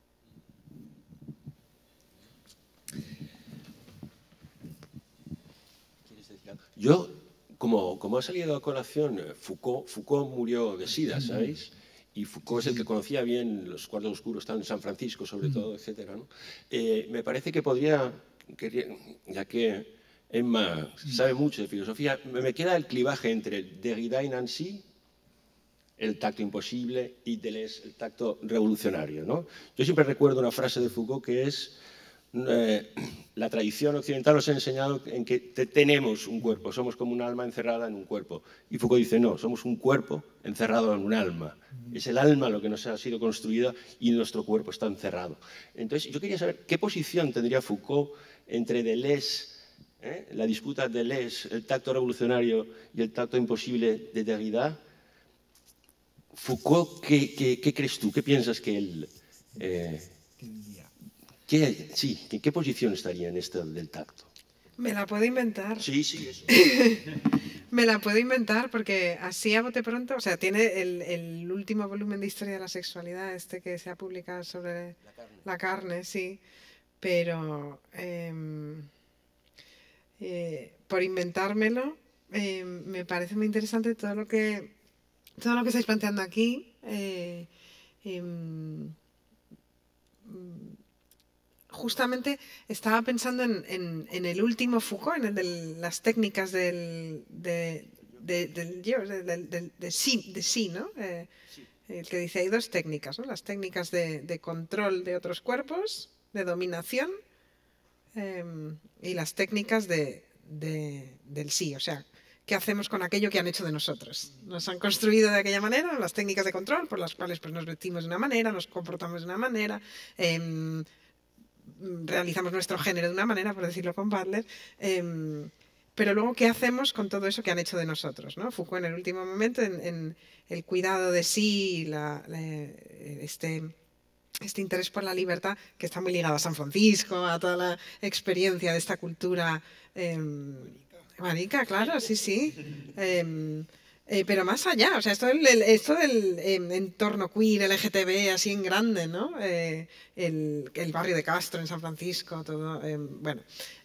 Yo, como ha salido a colación, Foucault murió de SIDA, ¿sabéis? Y Foucault es el que conocía bien los cuartos oscuros, están en San Francisco sobre todo, etcétera, ¿no? Me parece que podría, ya que Emma sabe mucho de filosofía, me queda el clivaje entre Derrida y Nancy, el tacto imposible, y Deleuze, el tacto revolucionario, ¿no? Yo siempre recuerdo una frase de Foucault que es: la tradición occidental nos ha enseñado en que tenemos un cuerpo, somos como un alma encerrada en un cuerpo. Y Foucault dice, no, somos un cuerpo encerrado en un alma. Es el alma lo que nos ha sido construida y nuestro cuerpo está encerrado. Entonces, yo quería saber qué posición tendría Foucault entre Deleuze, la disputa de Deleuze, el tacto revolucionario y el tacto imposible de Derrida. Foucault, ¿qué crees tú? ¿Qué piensas que él... ¿qué posición estaría en esto del tacto? Me la puedo inventar. Sí, eso. Me la puedo inventar porque así a bote pronto, o sea, tiene el último volumen de Historia de la Sexualidad, este que se ha publicado sobre la carne, sí, pero por inventármelo, me parece muy interesante todo lo que estáis planteando aquí. Justamente estaba pensando en el último Foucault, en el de las técnicas de sí, ¿no? El que dice hay dos técnicas, ¿no? Las técnicas de control de otros cuerpos, de dominación, y las técnicas del sí, o sea, ¿qué hacemos con aquello que han hecho de nosotros? Nos han construido de aquella manera, las técnicas de control por las cuales pues, nos vestimos de una manera, nos comportamos de una manera, realizamos nuestro género de una manera, por decirlo con Butler, pero luego, ¿qué hacemos con todo eso que han hecho de nosotros? ¿No? Foucault, en el último momento, en el cuidado de sí, este interés por la libertad, que está muy ligado a San Francisco, a toda la experiencia de esta cultura marica, claro, sí. Pero más allá, o sea, esto del entorno queer, LGTB, así en grande, ¿no? El barrio de Castro en San Francisco, todo, bueno.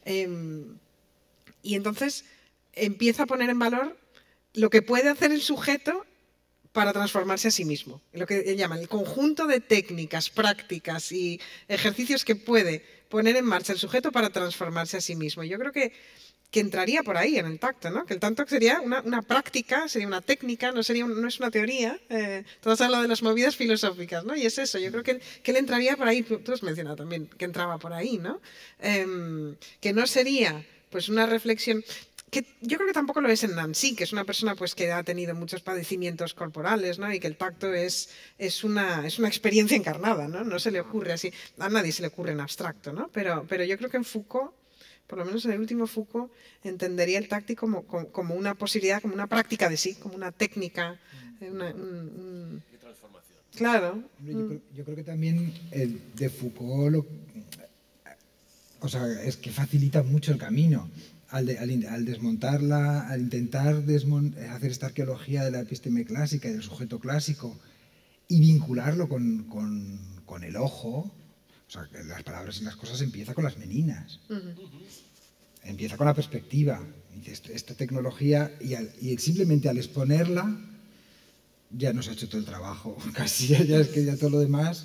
Y entonces empieza a poner en valor lo que puede hacer el sujeto para transformarse a sí mismo. Lo que él llama el conjunto de técnicas, prácticas y ejercicios que puede poner en marcha el sujeto para transformarse a sí mismo. Yo creo que entraría por ahí en el tacto, ¿no? Que el tacto sería una práctica, sería una técnica, no es una teoría. Todos hablan de las movidas filosóficas, ¿no? Y es eso, yo creo que él entraría por ahí. Tú has mencionado también que entraba por ahí, ¿no? Que no sería pues una reflexión... Que yo creo que tampoco lo es en Nancy, que es una persona pues, que ha tenido muchos padecimientos corporales, ¿no? Y que el tacto es una experiencia encarnada, ¿no? No se le ocurre así, a nadie se le ocurre en abstracto, ¿no? Pero yo creo que en Foucault, por lo menos en el último Foucault, entendería el tacto como una posibilidad, como una práctica de sí, como una técnica. De transformación. Claro. Yo creo que también de Foucault, o sea, es que facilita mucho el camino. Al desmontarla, al intentar hacer esta arqueología de la episteme clásica y del sujeto clásico y vincularlo con el ojo, o sea, que las palabras y las cosas empieza con las meninas, empieza con la perspectiva. Esta tecnología, y simplemente al exponerla, ya nos ha hecho todo el trabajo, casi ya es que ya todo lo demás,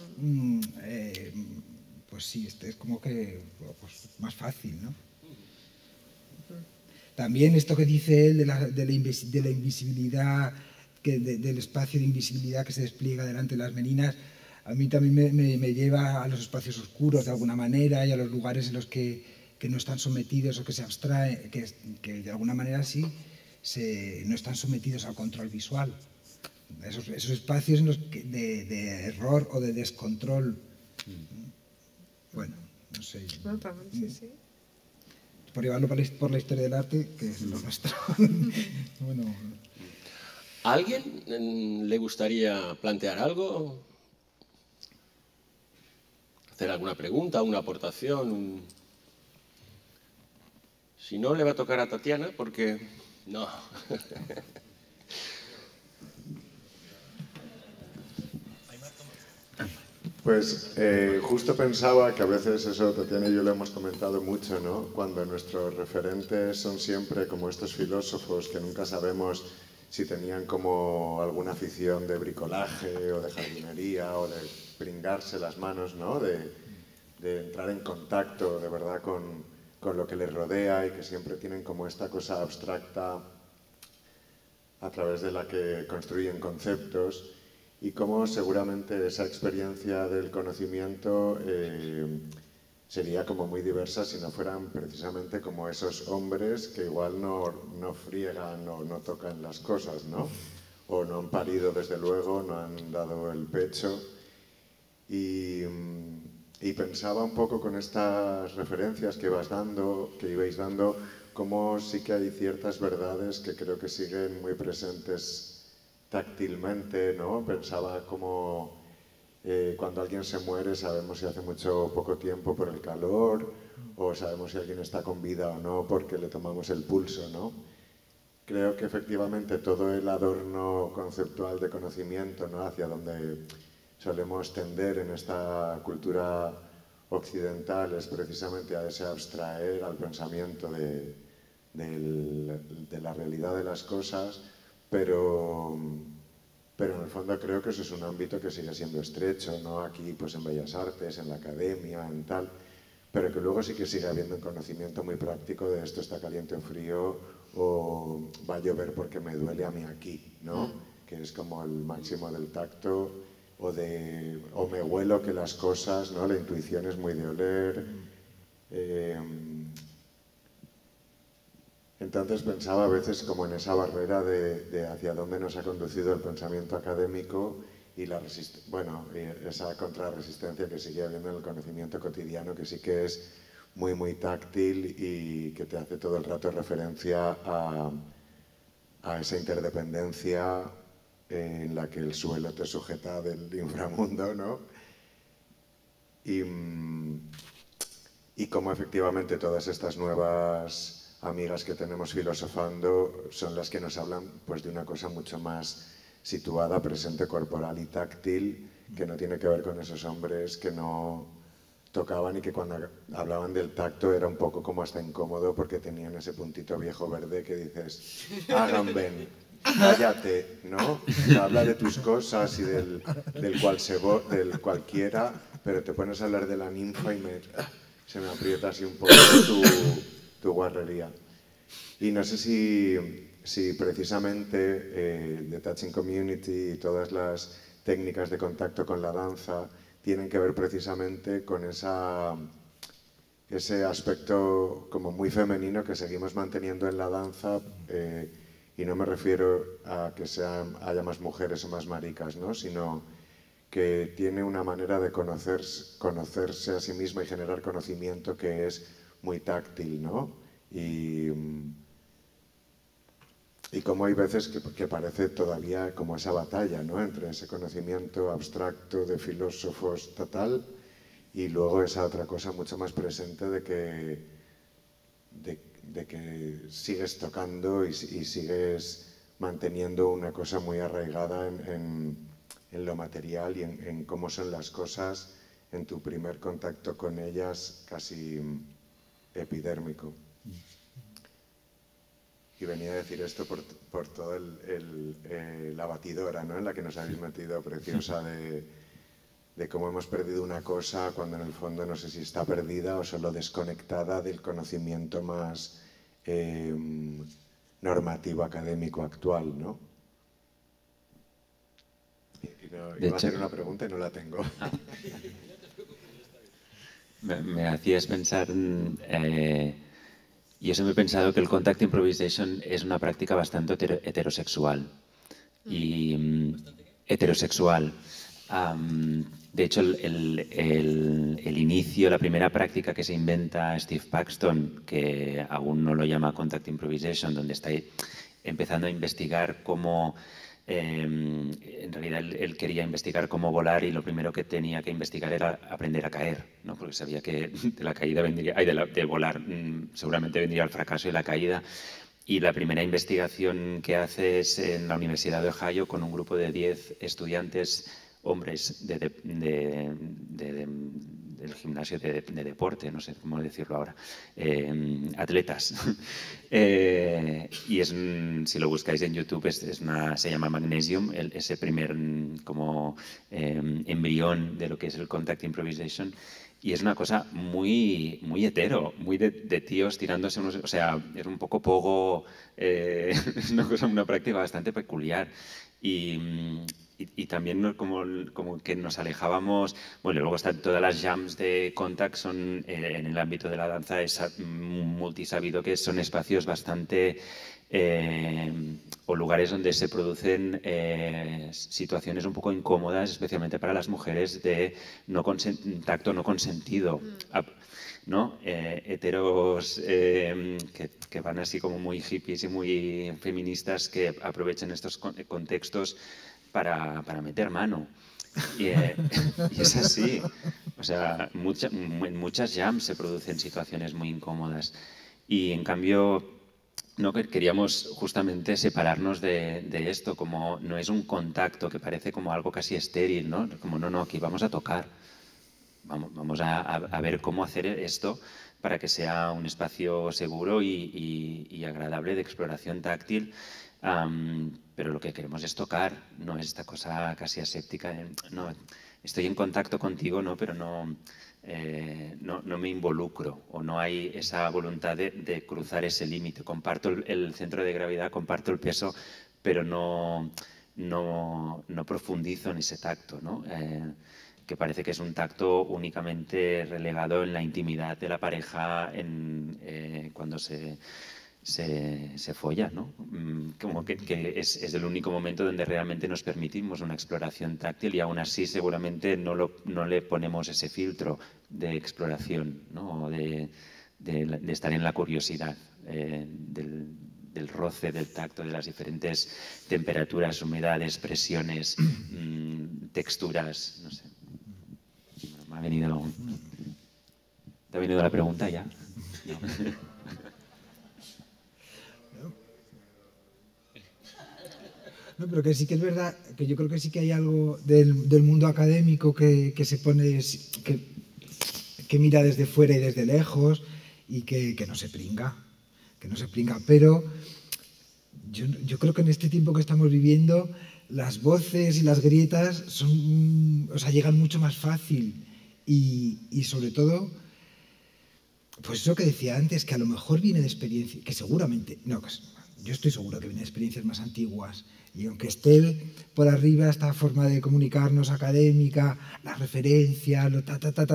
pues sí, es como que pues, más fácil, ¿no? También esto que dice él de la invisibilidad, del espacio de invisibilidad que se despliega delante de las meninas, a mí también me lleva a los espacios oscuros de alguna manera y a los lugares en los que no están sometidos o que se abstraen, que de alguna manera sí no están sometidos al control visual. Esos espacios en los de error o de descontrol. Bueno, no sé. No, también, sí. Por llevarlo por la historia del arte, que es lo nuestro. Bueno. ¿A alguien le gustaría plantear algo? ¿Hacer alguna pregunta, una aportación? Si no, le va a tocar a Tatiana, porque... No. Pues justo pensaba que a veces eso, Tatiana y yo lo hemos comentado mucho, ¿no? Cuando nuestros referentes son siempre como estos filósofos que nunca sabemos si tenían como alguna afición de bricolaje o de jardinería o de pringarse las manos, ¿no? De entrar en contacto de verdad con lo que les rodea y que siempre tienen como esta cosa abstracta a través de la que construyen conceptos. Y cómo seguramente esa experiencia del conocimiento sería como muy diversa si no fueran precisamente como esos hombres que igual no friegan o no tocan las cosas, ¿no? O no han parido desde luego, no han dado el pecho. Y pensaba un poco con estas referencias que ibais dando, cómo sí que hay ciertas verdades que creo que siguen muy presentes táctilmente, ¿no? Pensaba como cuando alguien se muere sabemos si hace mucho o poco tiempo por el calor, o sabemos si alguien está con vida o no porque le tomamos el pulso, ¿no? Creo que efectivamente todo el adorno conceptual de conocimiento, ¿no? Hacia donde solemos tender en esta cultura occidental es precisamente a ese abstraer al pensamiento de la realidad de las cosas. Pero en el fondo creo que eso es un ámbito que sigue siendo estrecho, ¿no? Aquí pues en Bellas Artes, en la academia, en tal, pero que luego sí que sigue habiendo un conocimiento muy práctico de esto está caliente o frío, o va a llover porque me duele a mí aquí, ¿no? Que es como el máximo del tacto, o me huelo que las cosas, ¿no? La intuición es muy de oler. Entonces pensaba a veces como en esa barrera de hacia dónde nos ha conducido el pensamiento académico y esa contrarresistencia que sigue habiendo en el conocimiento cotidiano, que sí que es muy, muy táctil y que te hace todo el rato referencia a esa interdependencia en la que el suelo te sujeta del inframundo, ¿no? Y cómo efectivamente todas estas nuevas amigas que tenemos filosofando son las que nos hablan pues de una cosa mucho más situada, presente, corporal y táctil, que no tiene que ver con esos hombres que no tocaban y que cuando hablaban del tacto era un poco como hasta incómodo porque tenían ese puntito viejo verde que dices, hagan ven, cállate, ¿no? Habla de tus cosas y del cualquiera, pero te pones a hablar de la ninfa y se me aprieta así un poco tu guarrería. Y no sé si precisamente The Touching Community y todas las técnicas de contacto con la danza tienen que ver precisamente con ese aspecto como muy femenino que seguimos manteniendo en la danza, y no me refiero a que haya más mujeres o más maricas, ¿no? Sino que tiene una manera de conocerse a sí misma y generar conocimiento que es muy táctil, ¿no? Y como hay veces que parece todavía como esa batalla, ¿no? Entre ese conocimiento abstracto de filósofos total y luego esa otra cosa mucho más presente de que sigues tocando y sigues manteniendo una cosa muy arraigada en lo material y en cómo son las cosas en tu primer contacto con ellas, casi epidérmico. Y venía a decir esto por toda la batidora, ¿no? En la que nos habéis metido, preciosa, de cómo hemos perdido una cosa cuando en el fondo no sé si está perdida o solo desconectada del conocimiento más normativo académico actual, ¿no? Iba a hacer una pregunta y no la tengo. Me hacías pensar, yo siempre he pensado que el contact improvisation es una práctica bastante heterosexual. Y heterosexual. De hecho, el inicio, la primera práctica que se inventa Steve Paxton, que aún no lo llama contact improvisation, donde está empezando a investigar cómo, en realidad él quería investigar cómo volar y lo primero que tenía que investigar era aprender a caer, ¿no? Porque sabía que de la caída vendría, de volar seguramente vendría el fracaso y la caída. Y la primera investigación que hace es en la Universidad de Ohio con un grupo de 10 estudiantes hombres del gimnasio de deporte, no sé cómo decirlo ahora, atletas. Y si lo buscáis en YouTube, se llama Magnesium, ese primer como embrión de lo que es el contact improvisation. Y es una cosa muy, muy hetero, muy de tíos tirándose unos... O sea, es un poco pogo, es una práctica bastante peculiar. Y también como que nos alejábamos... Bueno, luego están todas las jams de contact, son en el ámbito de la danza, es multisabido que son espacios bastante... o lugares donde se producen situaciones un poco incómodas, especialmente para las mujeres, de tacto no consentido, ¿no? Heteros que van así como muy hippies y muy feministas que aprovechan estos contextos para meter mano. Y es así. O sea, en muchas jams se producen situaciones muy incómodas. Y en cambio... No, queríamos justamente separarnos de esto, como no es un contacto que parece como algo casi estéril, ¿no? Como no, aquí vamos a tocar, vamos a ver cómo hacer esto para que sea un espacio seguro y agradable de exploración táctil, pero lo que queremos es tocar, no es esta cosa casi aséptica, no, estoy en contacto contigo, ¿no? Pero no me involucro o no hay esa voluntad de cruzar ese límite. Comparto el centro de gravedad, comparto el peso, pero no profundizo en ese tacto, ¿no? Que parece que es un tacto únicamente relegado en la intimidad de la pareja cuando se folla, ¿no? Como que es el único momento donde realmente nos permitimos una exploración táctil y aún así seguramente no le ponemos ese filtro de exploración, ¿no? De estar en la curiosidad del roce, del tacto, de las diferentes temperaturas, humedades, presiones, texturas, no sé. Me ha venido... ¿Te ha venido la pregunta ya? No. No, pero que sí que es verdad, que yo creo que sí que hay algo del mundo académico que se pone, que mira desde fuera y desde lejos y que no se pringa, pero yo creo que en este tiempo que estamos viviendo las voces y las grietas llegan mucho más fácil Y sobre todo, pues eso que decía antes, que a lo mejor viene de experiencia, que seguramente, no, pues yo estoy seguro que viene de experiencias más antiguas. Y aunque esté por arriba esta forma de comunicarnos académica, la referencia, lo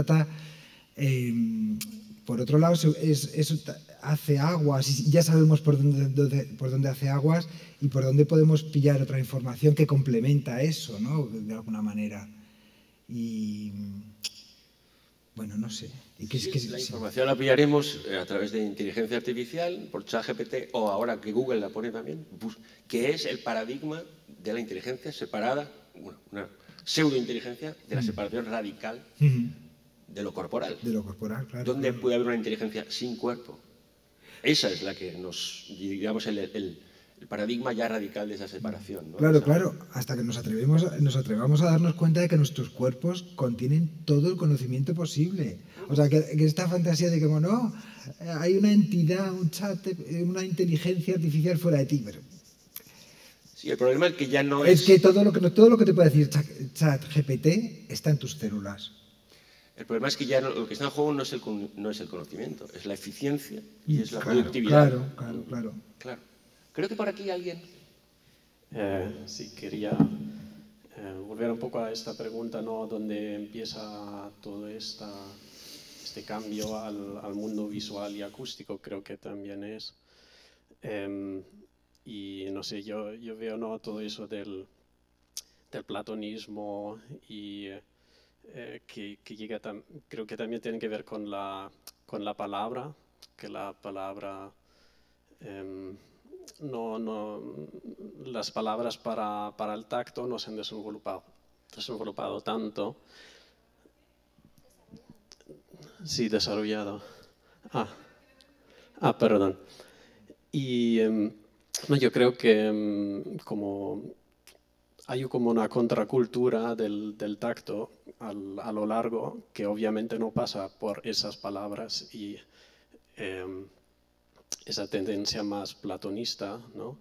por otro lado, eso hace aguas, y ya sabemos por dónde hace aguas y por dónde podemos pillar otra información que complementa eso, ¿no? De alguna manera. Y bueno, no sé. La información la pillaremos a través de inteligencia artificial, por ChatGPT, o ahora que Google la pone también, que es el paradigma de la inteligencia separada, una pseudointeligencia de la separación radical de lo corporal. De lo corporal, claro. ¿Dónde puede haber una inteligencia sin cuerpo? Esa es la que digamos, el paradigma ya radical de esa separación, ¿no? Claro, hasta que nos atrevamos a darnos cuenta de que nuestros cuerpos contienen todo el conocimiento posible. O sea, que esta fantasía de que, bueno, hay una entidad, un chat, una inteligencia artificial fuera de ti, pero... Sí, el problema es que ya no es... que todo lo que te puede decir ChatGPT está en tus células. El problema es que ya lo que está en juego no es el conocimiento, es la eficiencia y es la productividad. Claro. Creo que por aquí alguien... Sí, quería volver un poco a esta pregunta, ¿no? ¿Dónde empieza todo este cambio al mundo visual y acústico? Creo que también es. Y no sé, yo veo, ¿no?, todo eso del platonismo y que llega, creo que también tiene que ver con la palabra, que la palabra... las palabras para el tacto no se han desenvolupado tanto. Sí, desarrollado. Perdón. Y yo creo que hay como una contracultura del tacto a lo largo, que obviamente no pasa por esas palabras y esa tendencia más platonista, ¿no?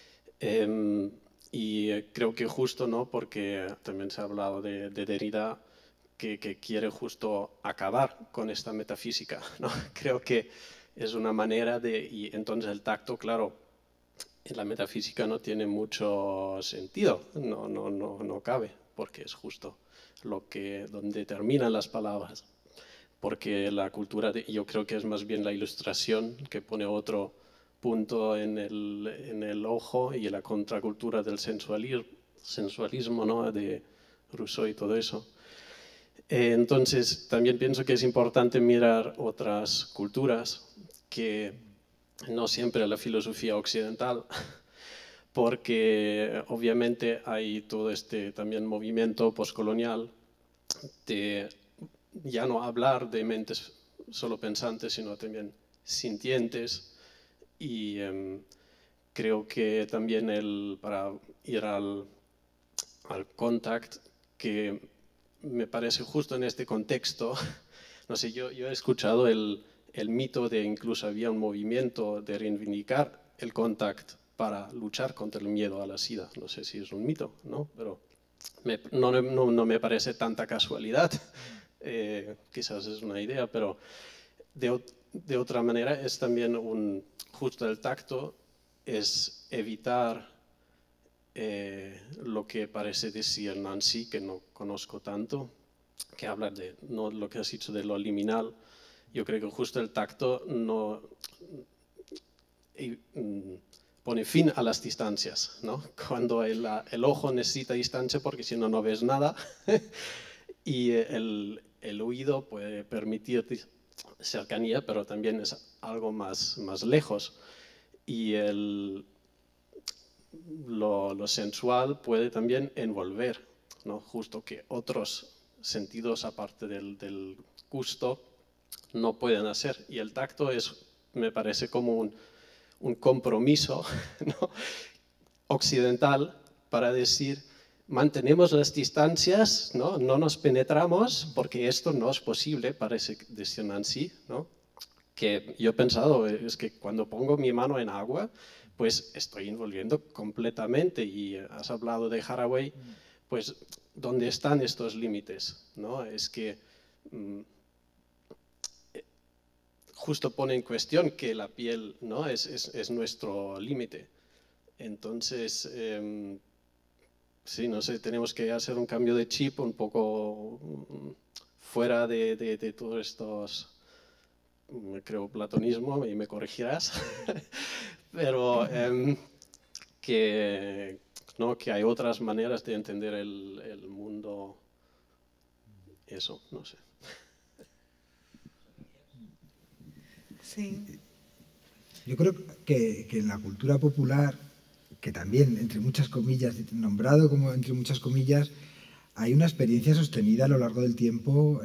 Y creo que justo, ¿no?, porque también se ha hablado de Derrida, que quiere justo acabar con esta metafísica, ¿no? Creo que es una manera y entonces el tacto, claro, en la metafísica no tiene mucho sentido, no cabe, porque es justo donde terminan las palabras. Porque la cultura, yo creo que es más bien la ilustración que pone otro punto en el ojo, y la contracultura del sensualismo, ¿no?, de Rousseau y todo eso. Entonces, también pienso que es importante mirar otras culturas, que no siempre la filosofía occidental, porque obviamente hay todo este también movimiento postcolonial de ya no hablar de mentes solo pensantes, sino también sintientes, y creo que también para ir al contact, que me parece justo en este contexto, no sé, yo he escuchado el mito de incluso había un movimiento de reivindicar el contact para luchar contra el miedo a la SIDA. No sé si es un mito, ¿no? Pero no me parece tanta casualidad. Quizás es una idea, pero de otra manera es también justo el tacto, es evitar lo que parece decir Nancy, que no conozco tanto, que habla de no lo que has dicho de lo liminal. Yo creo que justo el tacto no pone fin a las distancias, ¿no? Cuando el ojo necesita distancia porque si no, no ves nada, y el oído puede permitir cercanía, pero también es algo más lejos. Y lo sensual puede también envolver, ¿no? Justo que otros sentidos aparte del gusto no pueden hacer. Y el tacto me parece como un compromiso, ¿no?, occidental, para decir: mantenemos las distancias, no nos penetramos, porque esto no es posible, parece decir Nancy, ¿no? Que yo he pensado, es que cuando pongo mi mano en agua, pues estoy envolviendo completamente, y has hablado de Haraway, pues ¿dónde están estos límites, ¿no? Es que justo pone en cuestión que la piel, ¿no? es nuestro límite. Entonces, sí, no sé, tenemos que hacer un cambio de chip un poco fuera de todos estos, creo, platonismo, y me corregirás, pero ¿no? que hay otras maneras de entender el mundo, eso, no sé. Sí. Yo creo que en la cultura popular, que también, entre muchas comillas, nombrado como entre muchas comillas, hay una experiencia sostenida a lo largo del tiempo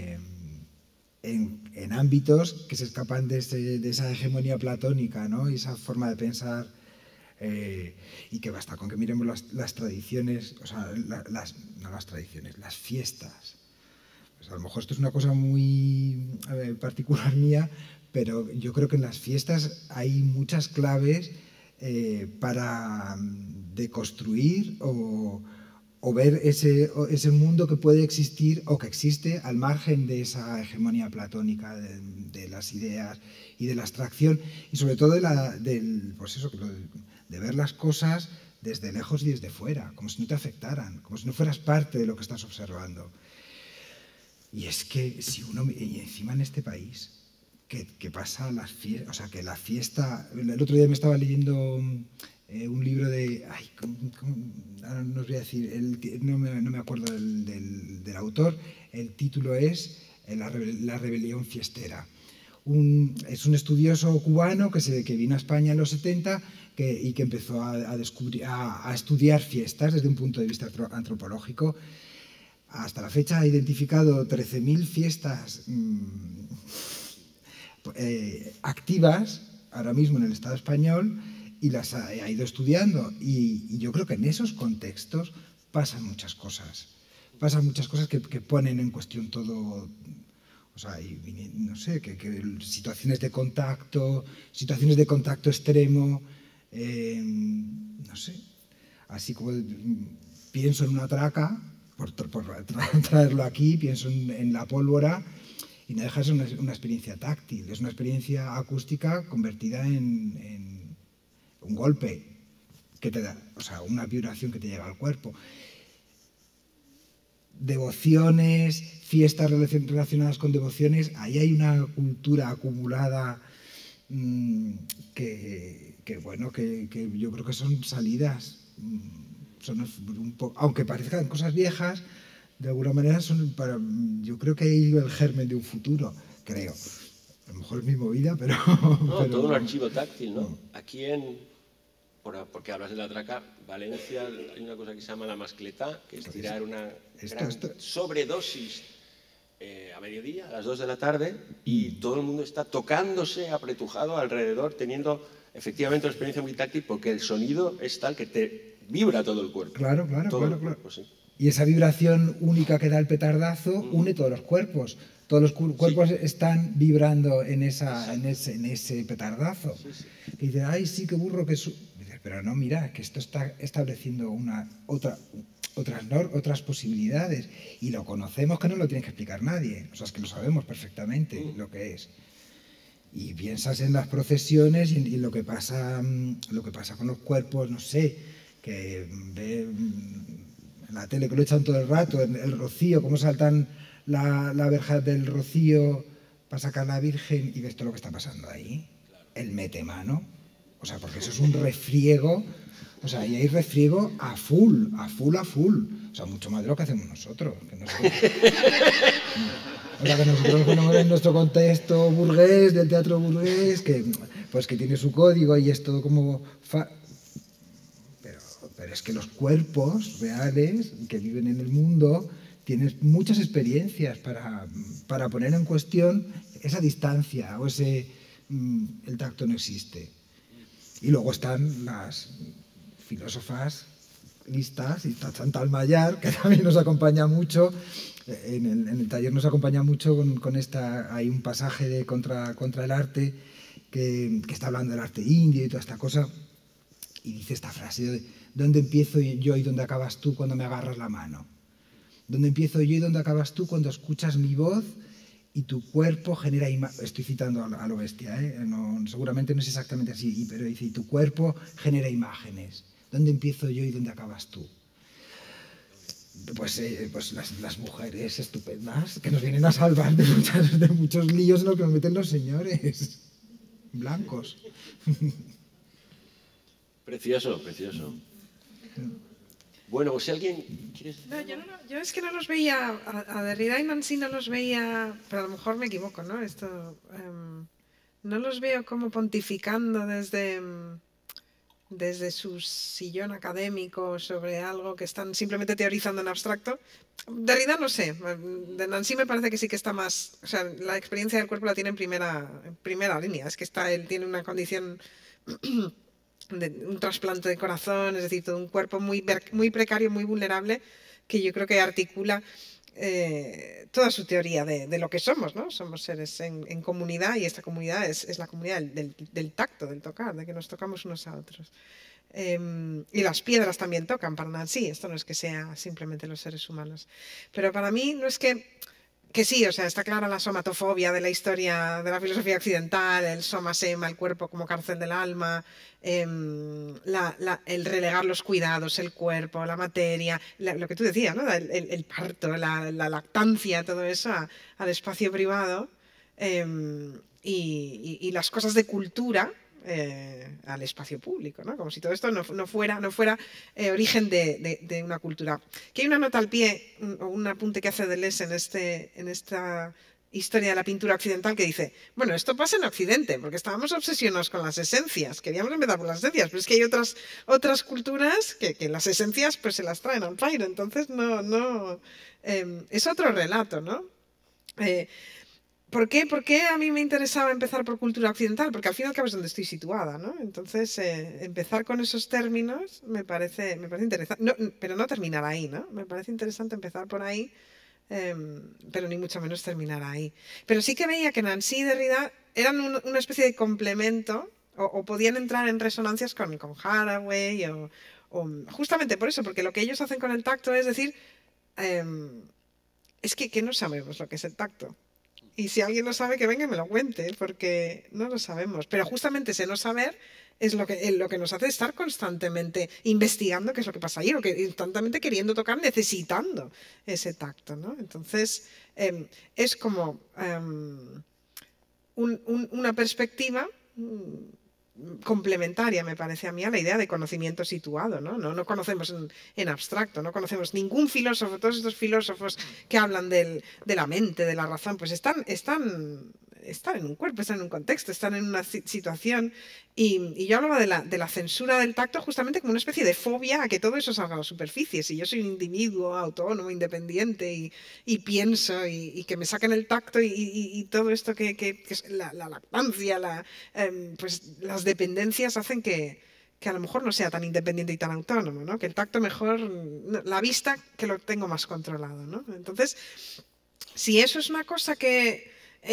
en ámbitos que se escapan de esa hegemonía platónica, ¿no? Y esa forma de pensar, y que basta con que miremos las tradiciones, o sea, no las tradiciones, las fiestas. Pues a lo mejor esto es una cosa muy particular mía, pero yo creo que en las fiestas hay muchas claves para deconstruir o ver ese mundo que puede existir o que existe al margen de esa hegemonía platónica de las ideas y de la abstracción, y sobre todo pues eso, de ver las cosas desde lejos y desde fuera, como si no te afectaran, como si no fueras parte de lo que estás observando. Y es que si uno, y encima en este país, que pasa las fiestas, o sea, que la fiesta... El otro día me estaba leyendo un libro de... Ay, ahora no os voy a decir, no me acuerdo del autor. El título es La rebelión fiestera. Es un estudioso cubano que vino a España en los 70 y que empezó a estudiar fiestas desde un punto de vista antropológico. Hasta la fecha ha identificado 13.000 fiestas activas ahora mismo en el Estado español, y las ha ido estudiando, y yo creo que en esos contextos pasan muchas cosas que ponen en cuestión todo, o sea, no sé, que situaciones de contacto extremo, no sé, así como pienso en una traca, por traerlo aquí, pienso en la pólvora, y no deja de ser una experiencia táctil, es una experiencia acústica convertida en un golpe que te da, o sea, una vibración que te llega al cuerpo. Devociones, fiestas relacionadas con devociones, ahí hay una cultura acumulada que yo creo que son salidas, aunque parezcan cosas viejas, de alguna manera yo creo que hay el germen de un futuro, creo. A lo mejor es mi movida, pero... No, todo un archivo táctil, ¿no? Aquí porque hablas de la traca, Valencia, hay una cosa que se llama la mascletá, que es tirar una gran sobredosis a mediodía, a las 2 de la tarde, y todo el mundo está tocándose apretujado alrededor, teniendo efectivamente una experiencia muy táctil, porque el sonido es tal que te vibra todo el cuerpo. Claro. Sí. Y esa vibración única que da el petardazo une todos los cuerpos. Todos los cuerpos están vibrando en ese petardazo. Sí. Y dices, ay, sí, qué burro que es. Pero no, mira, que esto está estableciendo otras posibilidades. Y lo conocemos, que no lo tiene que explicar nadie. O sea, es que lo sabemos perfectamente lo que es. Y piensas en las procesiones y lo que pasa con los cuerpos, no sé, que ve en la tele que lo echan todo el rato, el rocío, cómo saltan la verja del rocío para sacar la Virgen, y ves todo lo que está pasando ahí. El metemano, o sea, porque eso es un refriego, o sea, y hay refriego a full, o sea, mucho más de lo que hacemos nosotros. O sea, que nosotros ponemos en nuestro contexto burgués, del teatro burgués, que tiene su código y es todo como... Pero es que los cuerpos reales que viven en el mundo tienen muchas experiencias para poner en cuestión esa distancia o el tacto no existe. Y luego están las filósofas listas, y está Chantal Mayar, que también nos acompaña mucho. En el taller nos acompaña mucho con hay un pasaje de contra el arte que está hablando del arte indio y toda esta cosa, y dice esta frase de ¿dónde empiezo yo y dónde acabas tú cuando me agarras la mano? ¿Dónde empiezo yo y dónde acabas tú cuando escuchas mi voz y tu cuerpo genera imágenes? Estoy citando a lo bestia, ¿eh? No, seguramente no es exactamente así, pero dice, y tu cuerpo genera imágenes. ¿Dónde empiezo yo y dónde acabas tú? Pues las mujeres estupendas que nos vienen a salvar de muchos líos en los que nos meten los señores blancos. Precioso, precioso. Bueno, pues si alguien... No, yo es que no los veía, a Derrida y Nancy no los veía, pero a lo mejor me equivoco, ¿no? No los veo como pontificando desde su sillón académico sobre algo que están simplemente teorizando en abstracto. Derrida no sé, de Nancy me parece que sí que está más, o sea, la experiencia del cuerpo la tiene en primera línea, es que él tiene una condición de un trasplante de corazón, es decir, todo un cuerpo muy precario, muy vulnerable, que yo creo que articula toda su teoría de lo que somos, ¿no? Somos seres en comunidad, y esta comunidad es la comunidad del tacto, del tocar, de que nos tocamos unos a otros. Y las piedras también tocan para Nancy, esto no es que sea simplemente los seres humanos. Pero para mí no es que sí, o sea, está clara la somatofobia de la historia de la filosofía occidental, el soma-sema, el cuerpo como cárcel del alma, el relegar los cuidados, el cuerpo, la materia, lo que tú decías, ¿no? El parto, la lactancia, todo eso al espacio privado, y las cosas de cultura al espacio público, ¿no? Como si todo esto no fuera origen de una cultura. Que hay una nota al pie, un apunte que hace Deleuze en esta historia de la pintura occidental, que dice, bueno, esto pasa en Occidente, porque estábamos obsesionados con las esencias, queríamos empezar por las esencias, pero es que hay otras culturas que las esencias pues se las traen al pairo, entonces es otro relato, ¿no? ¿Por qué a mí me interesaba empezar por cultura occidental? Porque al fin y al cabo es donde estoy situada, ¿no? Entonces, empezar con esos términos me parece interesante, pero no terminar ahí, ¿no? Me parece interesante empezar por ahí, pero ni mucho menos terminar ahí. Pero sí que veía que Nancy y Derrida eran una especie de complemento, o podían entrar en resonancias con Haraway, o justamente por eso, porque lo que ellos hacen con el tacto es decir, es que no sabemos lo que es el tacto. Y si alguien lo sabe, que venga y me lo cuente, porque no lo sabemos. Pero justamente ese no saber es lo que nos hace estar constantemente investigando qué es lo que pasa ahí, o que constantemente queriendo tocar, necesitando ese tacto, ¿no? Entonces, es como una perspectiva complementaria, me parece a mí, a la idea de conocimiento situado, ¿no? No conocemos en abstracto, no conocemos ningún filósofo. Todos estos filósofos que hablan de la mente, de la razón, pues están en un cuerpo, están en un contexto, están en una situación, y yo hablaba de la censura del tacto justamente como una especie de fobia a que todo eso salga a la superficie. Si yo soy un individuo autónomo, independiente, y pienso, y que me saquen el tacto, y todo esto que es la lactancia, pues las dependencias hacen que a lo mejor no sea tan independiente y tan autónomo, ¿no? Que el tacto mejor, la vista, que lo tengo más controlado, ¿no? Entonces, si eso es una cosa que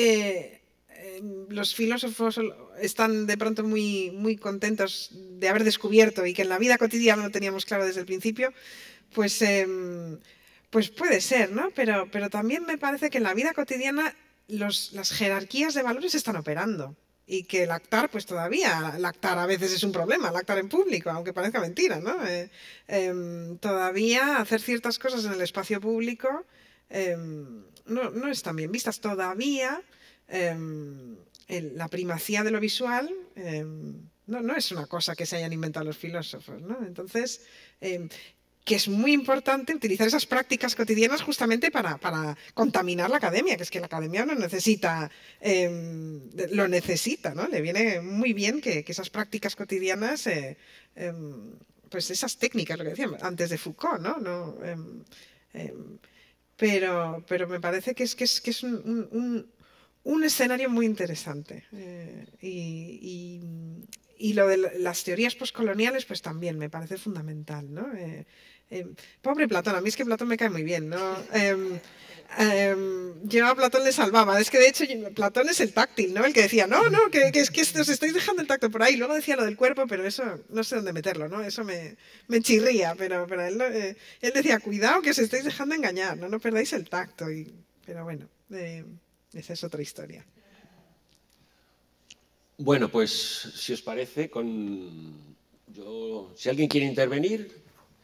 los filósofos están de pronto muy, muy contentos de haber descubierto, y que en la vida cotidiana lo teníamos claro desde el principio, pues puede ser, ¿no? Pero también me parece que en la vida cotidiana las jerarquías de valores están operando. Y que lactar, pues todavía, lactar a veces es un problema, lactar en público, aunque parezca mentira, ¿no? Todavía hacer ciertas cosas en el espacio público no están bien vistas. Todavía la primacía de lo visual no es una cosa que se hayan inventado los filósofos, ¿no? Entonces, que es muy importante utilizar esas prácticas cotidianas justamente para contaminar la academia, que es que la academia no necesita, lo necesita, ¿no? Le viene muy bien que esas prácticas cotidianas, pues esas técnicas, lo que decíamos antes de Foucault, ¿no? Pero me parece que es un escenario muy interesante, y Y lo de las teorías postcoloniales, pues también me parece fundamental, ¿no? Pobre Platón, a mí es que Platón me cae muy bien, ¿no? Yo a Platón le salvaba, es que de hecho Platón es el táctil, ¿no? El que decía, no, es que os estáis dejando el tacto por ahí. Luego decía lo del cuerpo, pero eso no sé dónde meterlo, ¿no? Eso me chirría, pero él decía, cuidado que os estáis dejando engañar, no perdáis el tacto. Pero bueno, esa es otra historia. Bueno, pues si os parece, si alguien quiere intervenir,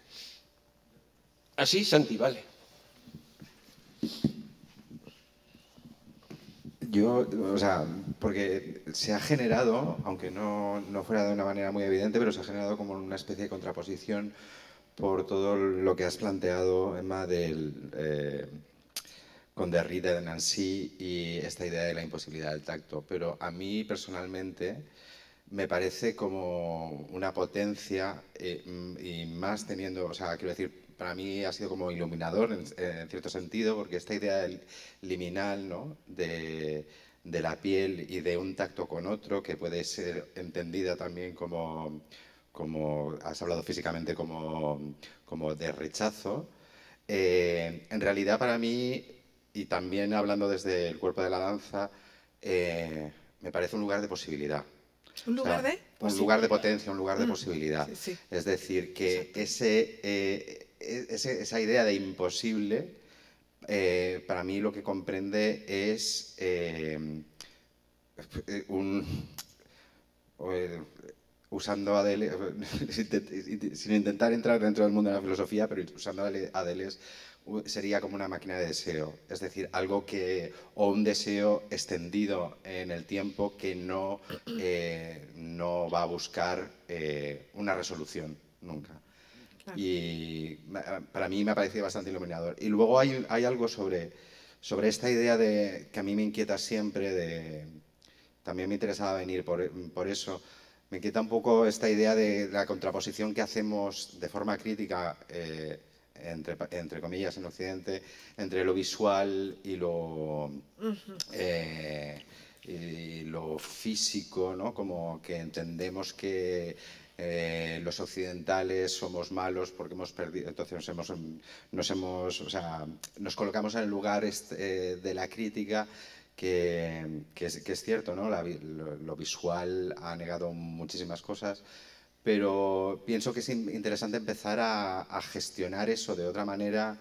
así, Santi, vale. Yo, o sea, porque se ha generado, aunque no fuera de una manera muy evidente, pero se ha generado como una especie de contraposición por todo lo que has planteado, Emma, con Derrida, de Nancy y esta idea de la imposibilidad del tacto. Pero a mí personalmente me parece como una potencia y más teniendo, o sea, quiero decir, para mí ha sido como iluminador en cierto sentido, porque esta idea liminal, ¿no?, de la piel y de un tacto con otro, que puede ser entendida también como has hablado físicamente, como de rechazo, en realidad para mí, y también hablando desde el cuerpo de la danza, me parece un lugar de posibilidad. ¿Un lugar de? Un lugar de potencia, un lugar de posibilidad. Sí, sí. Es decir, que esa idea de imposible, para mí lo que comprende es usando a Deleuze, sin intentar entrar dentro del mundo de la filosofía, pero usando a Deleuze, sería como una máquina de deseo, es decir, algo o un deseo extendido en el tiempo que no va a buscar una resolución nunca. Claro. Y para mí me ha parecido bastante iluminador. Y luego hay algo sobre esta idea que a mí me inquieta siempre, también me interesaba venir por eso, me inquieta un poco esta idea de la contraposición que hacemos de forma crítica, entre comillas, en Occidente, entre lo visual y lo físico, ¿no? Como que entendemos que los occidentales somos malos porque hemos perdido, entonces nos colocamos en el lugar de la crítica, que es cierto, ¿no? Lo visual ha negado muchísimas cosas, pero pienso que es interesante empezar a gestionar eso de otra manera,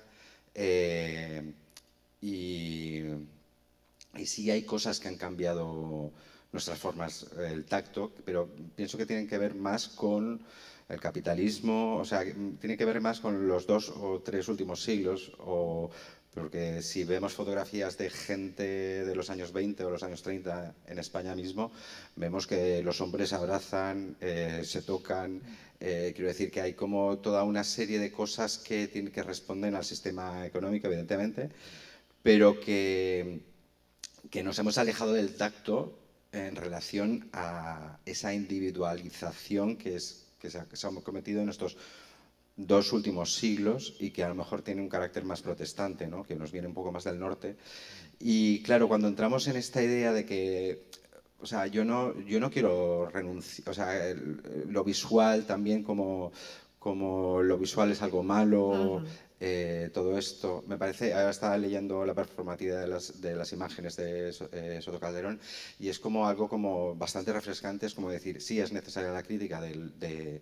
y sí hay cosas que han cambiado nuestras formas, el tacto, pero pienso que tienen que ver más con el capitalismo, o sea, tiene que ver más con los 2 o 3 últimos siglos, porque si vemos fotografías de gente de los años 20 o los años 30 en España mismo, vemos que los hombres abrazan, se tocan, quiero decir que hay como toda una serie de cosas que responden al sistema económico, evidentemente, pero que nos hemos alejado del tacto en relación a esa individualización que se ha cometido en estos 2 últimos siglos y que a lo mejor tiene un carácter más protestante, ¿no?, que nos viene un poco más del norte. Y claro, cuando entramos en esta idea de que, o sea, yo no quiero renunciar, o sea, lo visual también como lo visual es algo malo, todo esto, me parece, ahora estaba leyendo la performativa de las imágenes de Soto Calderón, y es como algo como bastante refrescante, es como decir, sí, es necesaria la crítica de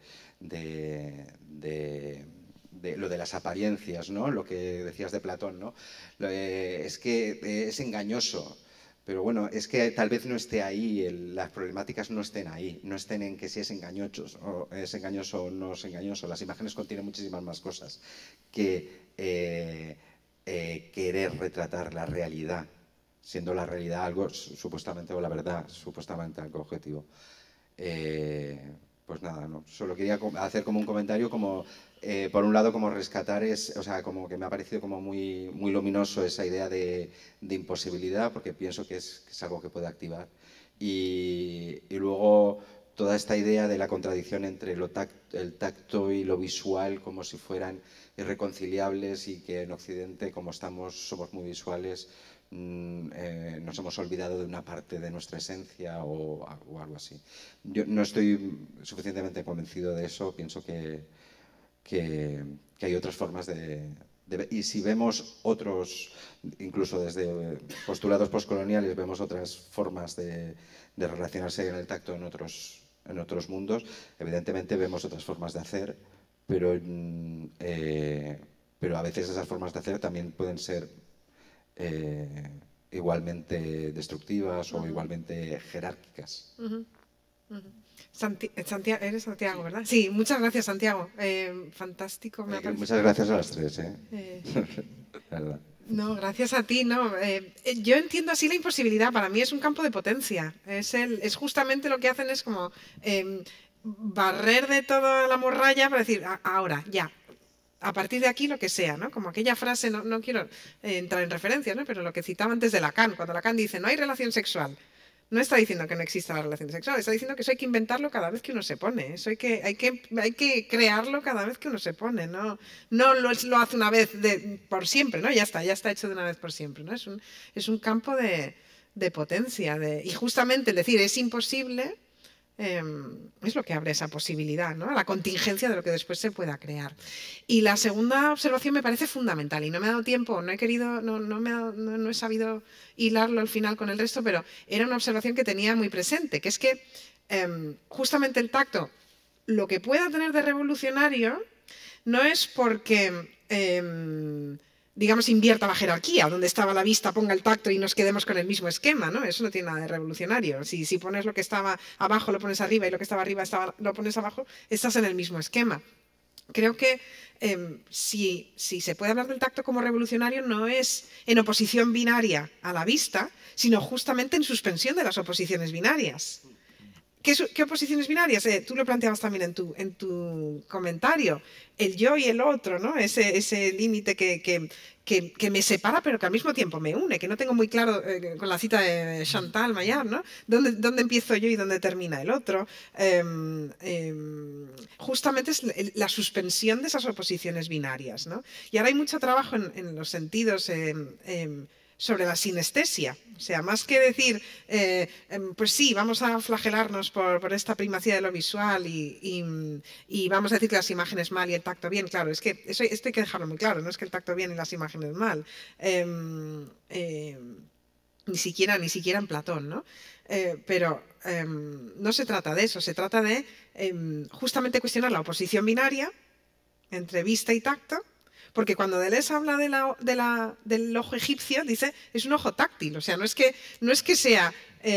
lo de las apariencias, ¿no? Lo que decías de Platón, ¿no? Es que es engañoso, pero bueno, es que tal vez no esté ahí, las problemáticas no estén ahí, no estén en que si es engañoso o no es engañoso. Las imágenes contienen muchísimas más cosas que querer retratar la realidad, siendo la realidad algo supuestamente, o la verdad supuestamente algo objetivo. Pues nada, no, solo quería hacer como un comentario, como por un lado como rescatar, o sea, como que me ha parecido como muy, muy luminoso esa idea de imposibilidad, porque pienso que es algo que puede activar, y luego toda esta idea de la contradicción entre el tacto y lo visual, como si fueran irreconciliables, y que en Occidente, como somos muy visuales, nos hemos olvidado de una parte de nuestra esencia o algo así. Yo no estoy suficientemente convencido de eso, pienso que hay otras formas de y si vemos otros, incluso desde postulados postcoloniales, vemos otras formas de relacionarse en el tacto en otros mundos, evidentemente vemos otras formas de hacer, pero a veces esas formas de hacer también pueden ser igualmente destructivas o igualmente jerárquicas. Santiago, eres Santiago, ¿verdad? Sí, muchas gracias, Santiago. Fantástico. Muchas gracias a las tres. ¿Verdad? No, gracias a ti. No, yo entiendo así la imposibilidad. Para mí es un campo de potencia. Es justamente lo que hacen es como barrer de toda la morralla para decir, ahora, ya. A partir de aquí lo que sea, ¿no? Como aquella frase, no quiero entrar en referencias, ¿no? Pero lo que citaba antes de Lacan, cuando Lacan dice no hay relación sexual, no está diciendo que no exista la relación sexual, está diciendo que eso hay que inventarlo cada vez que uno se pone, eso hay que crearlo cada vez que uno se pone, no lo hace una vez por siempre, ¿no? Ya está hecho de una vez por siempre, ¿no? Es un campo de potencia, y justamente el decir es imposible es lo que abre esa posibilidad, ¿no? A la contingencia de lo que después se pueda crear. Y la segunda observación me parece fundamental y no me ha dado tiempo, no he sabido hilarlo al final con el resto, pero era una observación que tenía muy presente, que es que justamente el tacto, lo que pueda tener de revolucionario no es porque digamos, invierta la jerarquía, donde estaba la vista, ponga el tacto y nos quedemos con el mismo esquema, ¿no? Eso no tiene nada de revolucionario. Si pones lo que estaba abajo, lo pones arriba y lo que estaba arriba lo pones abajo, estás en el mismo esquema. Creo que si se puede hablar del tacto como revolucionario no es en oposición binaria a la vista, sino justamente en suspensión de las oposiciones binarias. ¿Qué oposiciones binarias? Tú lo planteabas también en tu comentario. El yo y el otro, ¿no? Ese límite que me separa, pero que al mismo tiempo me une, que no tengo muy claro con la cita de Chantal Maillard, ¿no? ¿Dónde empiezo yo y dónde termina el otro? Justamente es la suspensión de esas oposiciones binarias, ¿no? Y ahora hay mucho trabajo en los sentidos sobre la sinestesia. O sea, más que decir, pues sí, vamos a flagelarnos por esta primacía de lo visual y vamos a decir que las imágenes mal y el tacto bien. Claro, es que esto hay que dejarlo muy claro, no es que el tacto bien y las imágenes mal. Ni siquiera en Platón, ¿no? Pero no se trata de eso, se trata de justamente cuestionar la oposición binaria entre vista y tacto. Porque cuando Deleuze habla del ojo egipcio, dice, es un ojo táctil. O sea, no es que sea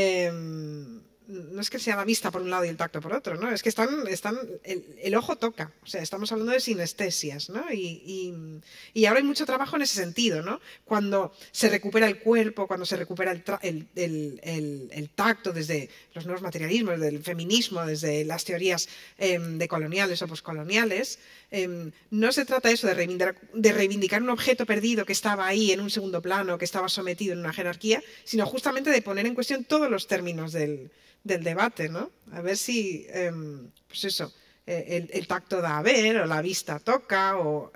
la vista por un lado y el tacto por otro, ¿no? Es que el ojo toca. O sea, estamos hablando de sinestesias, ¿no? Y ahora hay mucho trabajo en ese sentido, ¿no? Cuando se recupera el cuerpo, cuando se recupera el tacto desde los nuevos materialismos, desde el feminismo, desde las teorías decoloniales o poscoloniales, no se trata eso de reivindicar un objeto perdido que estaba ahí en un segundo plano, que estaba sometido en una jerarquía, sino justamente de poner en cuestión todos los términos del debate, ¿no? A ver si, pues eso, el tacto da a ver, o la vista toca, o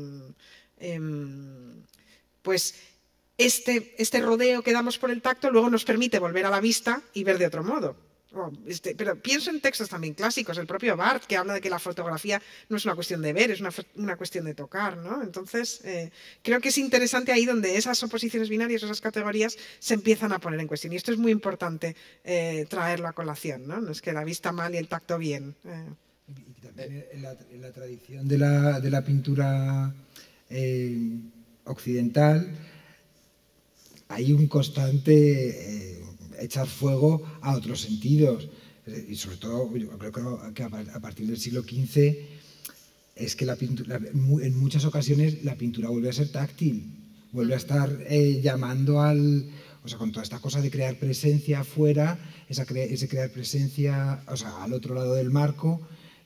pues este rodeo que damos por el tacto luego nos permite volver a la vista y ver de otro modo. Pero pienso en textos también clásicos, el propio Barthes, que habla de que la fotografía no es una cuestión de ver, es una cuestión de tocar, ¿no? Entonces, creo que es interesante ahí donde esas oposiciones binarias, esas categorías, se empiezan a poner en cuestión. Y esto es muy importante traerlo a colación, ¿no? No es que la vista mal y el tacto bien. Y también en la tradición de la pintura occidental hay un constante echar fuego a otros sentidos, y sobre todo yo creo que a partir del siglo XV es que la pintura, en muchas ocasiones la pintura vuelve a ser táctil, vuelve a estar llamando o sea, con toda esta cosa de crear presencia afuera, ese crear presencia, o sea, al otro lado del marco,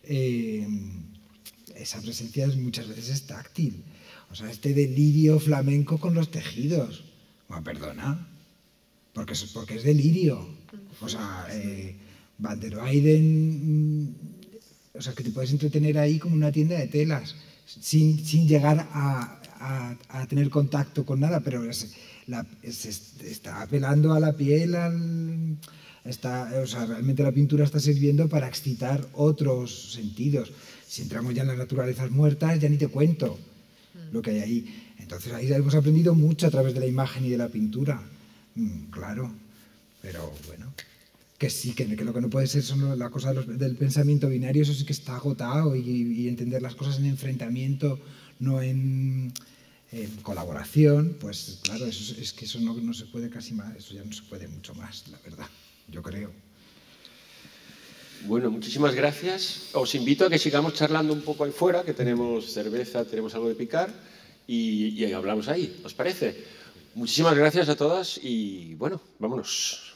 esa presencia muchas veces es táctil. O sea, este delirio flamenco con los tejidos. Bueno, perdona. Porque es delirio. O sea, Van der Weyden, o sea, que te puedes entretener ahí como una tienda de telas, sin llegar a tener contacto con nada, pero se está apelando a la piel, o sea, realmente la pintura está sirviendo para excitar otros sentidos. Si entramos ya en las naturalezas muertas, ya ni te cuento lo que hay ahí. Entonces ahí hemos aprendido mucho a través de la imagen y de la pintura. Claro, pero bueno, que sí, que lo que no puede ser son las cosas del pensamiento binario, eso sí que está agotado, y entender las cosas en enfrentamiento, no en colaboración, pues claro, es que eso no se puede casi más, eso ya no se puede mucho más, la verdad, yo creo. Bueno, muchísimas gracias. Os invito a que sigamos charlando un poco ahí fuera, que tenemos cerveza, tenemos algo de picar y hablamos ahí, ¿os parece? Muchísimas gracias a todas y bueno, vámonos.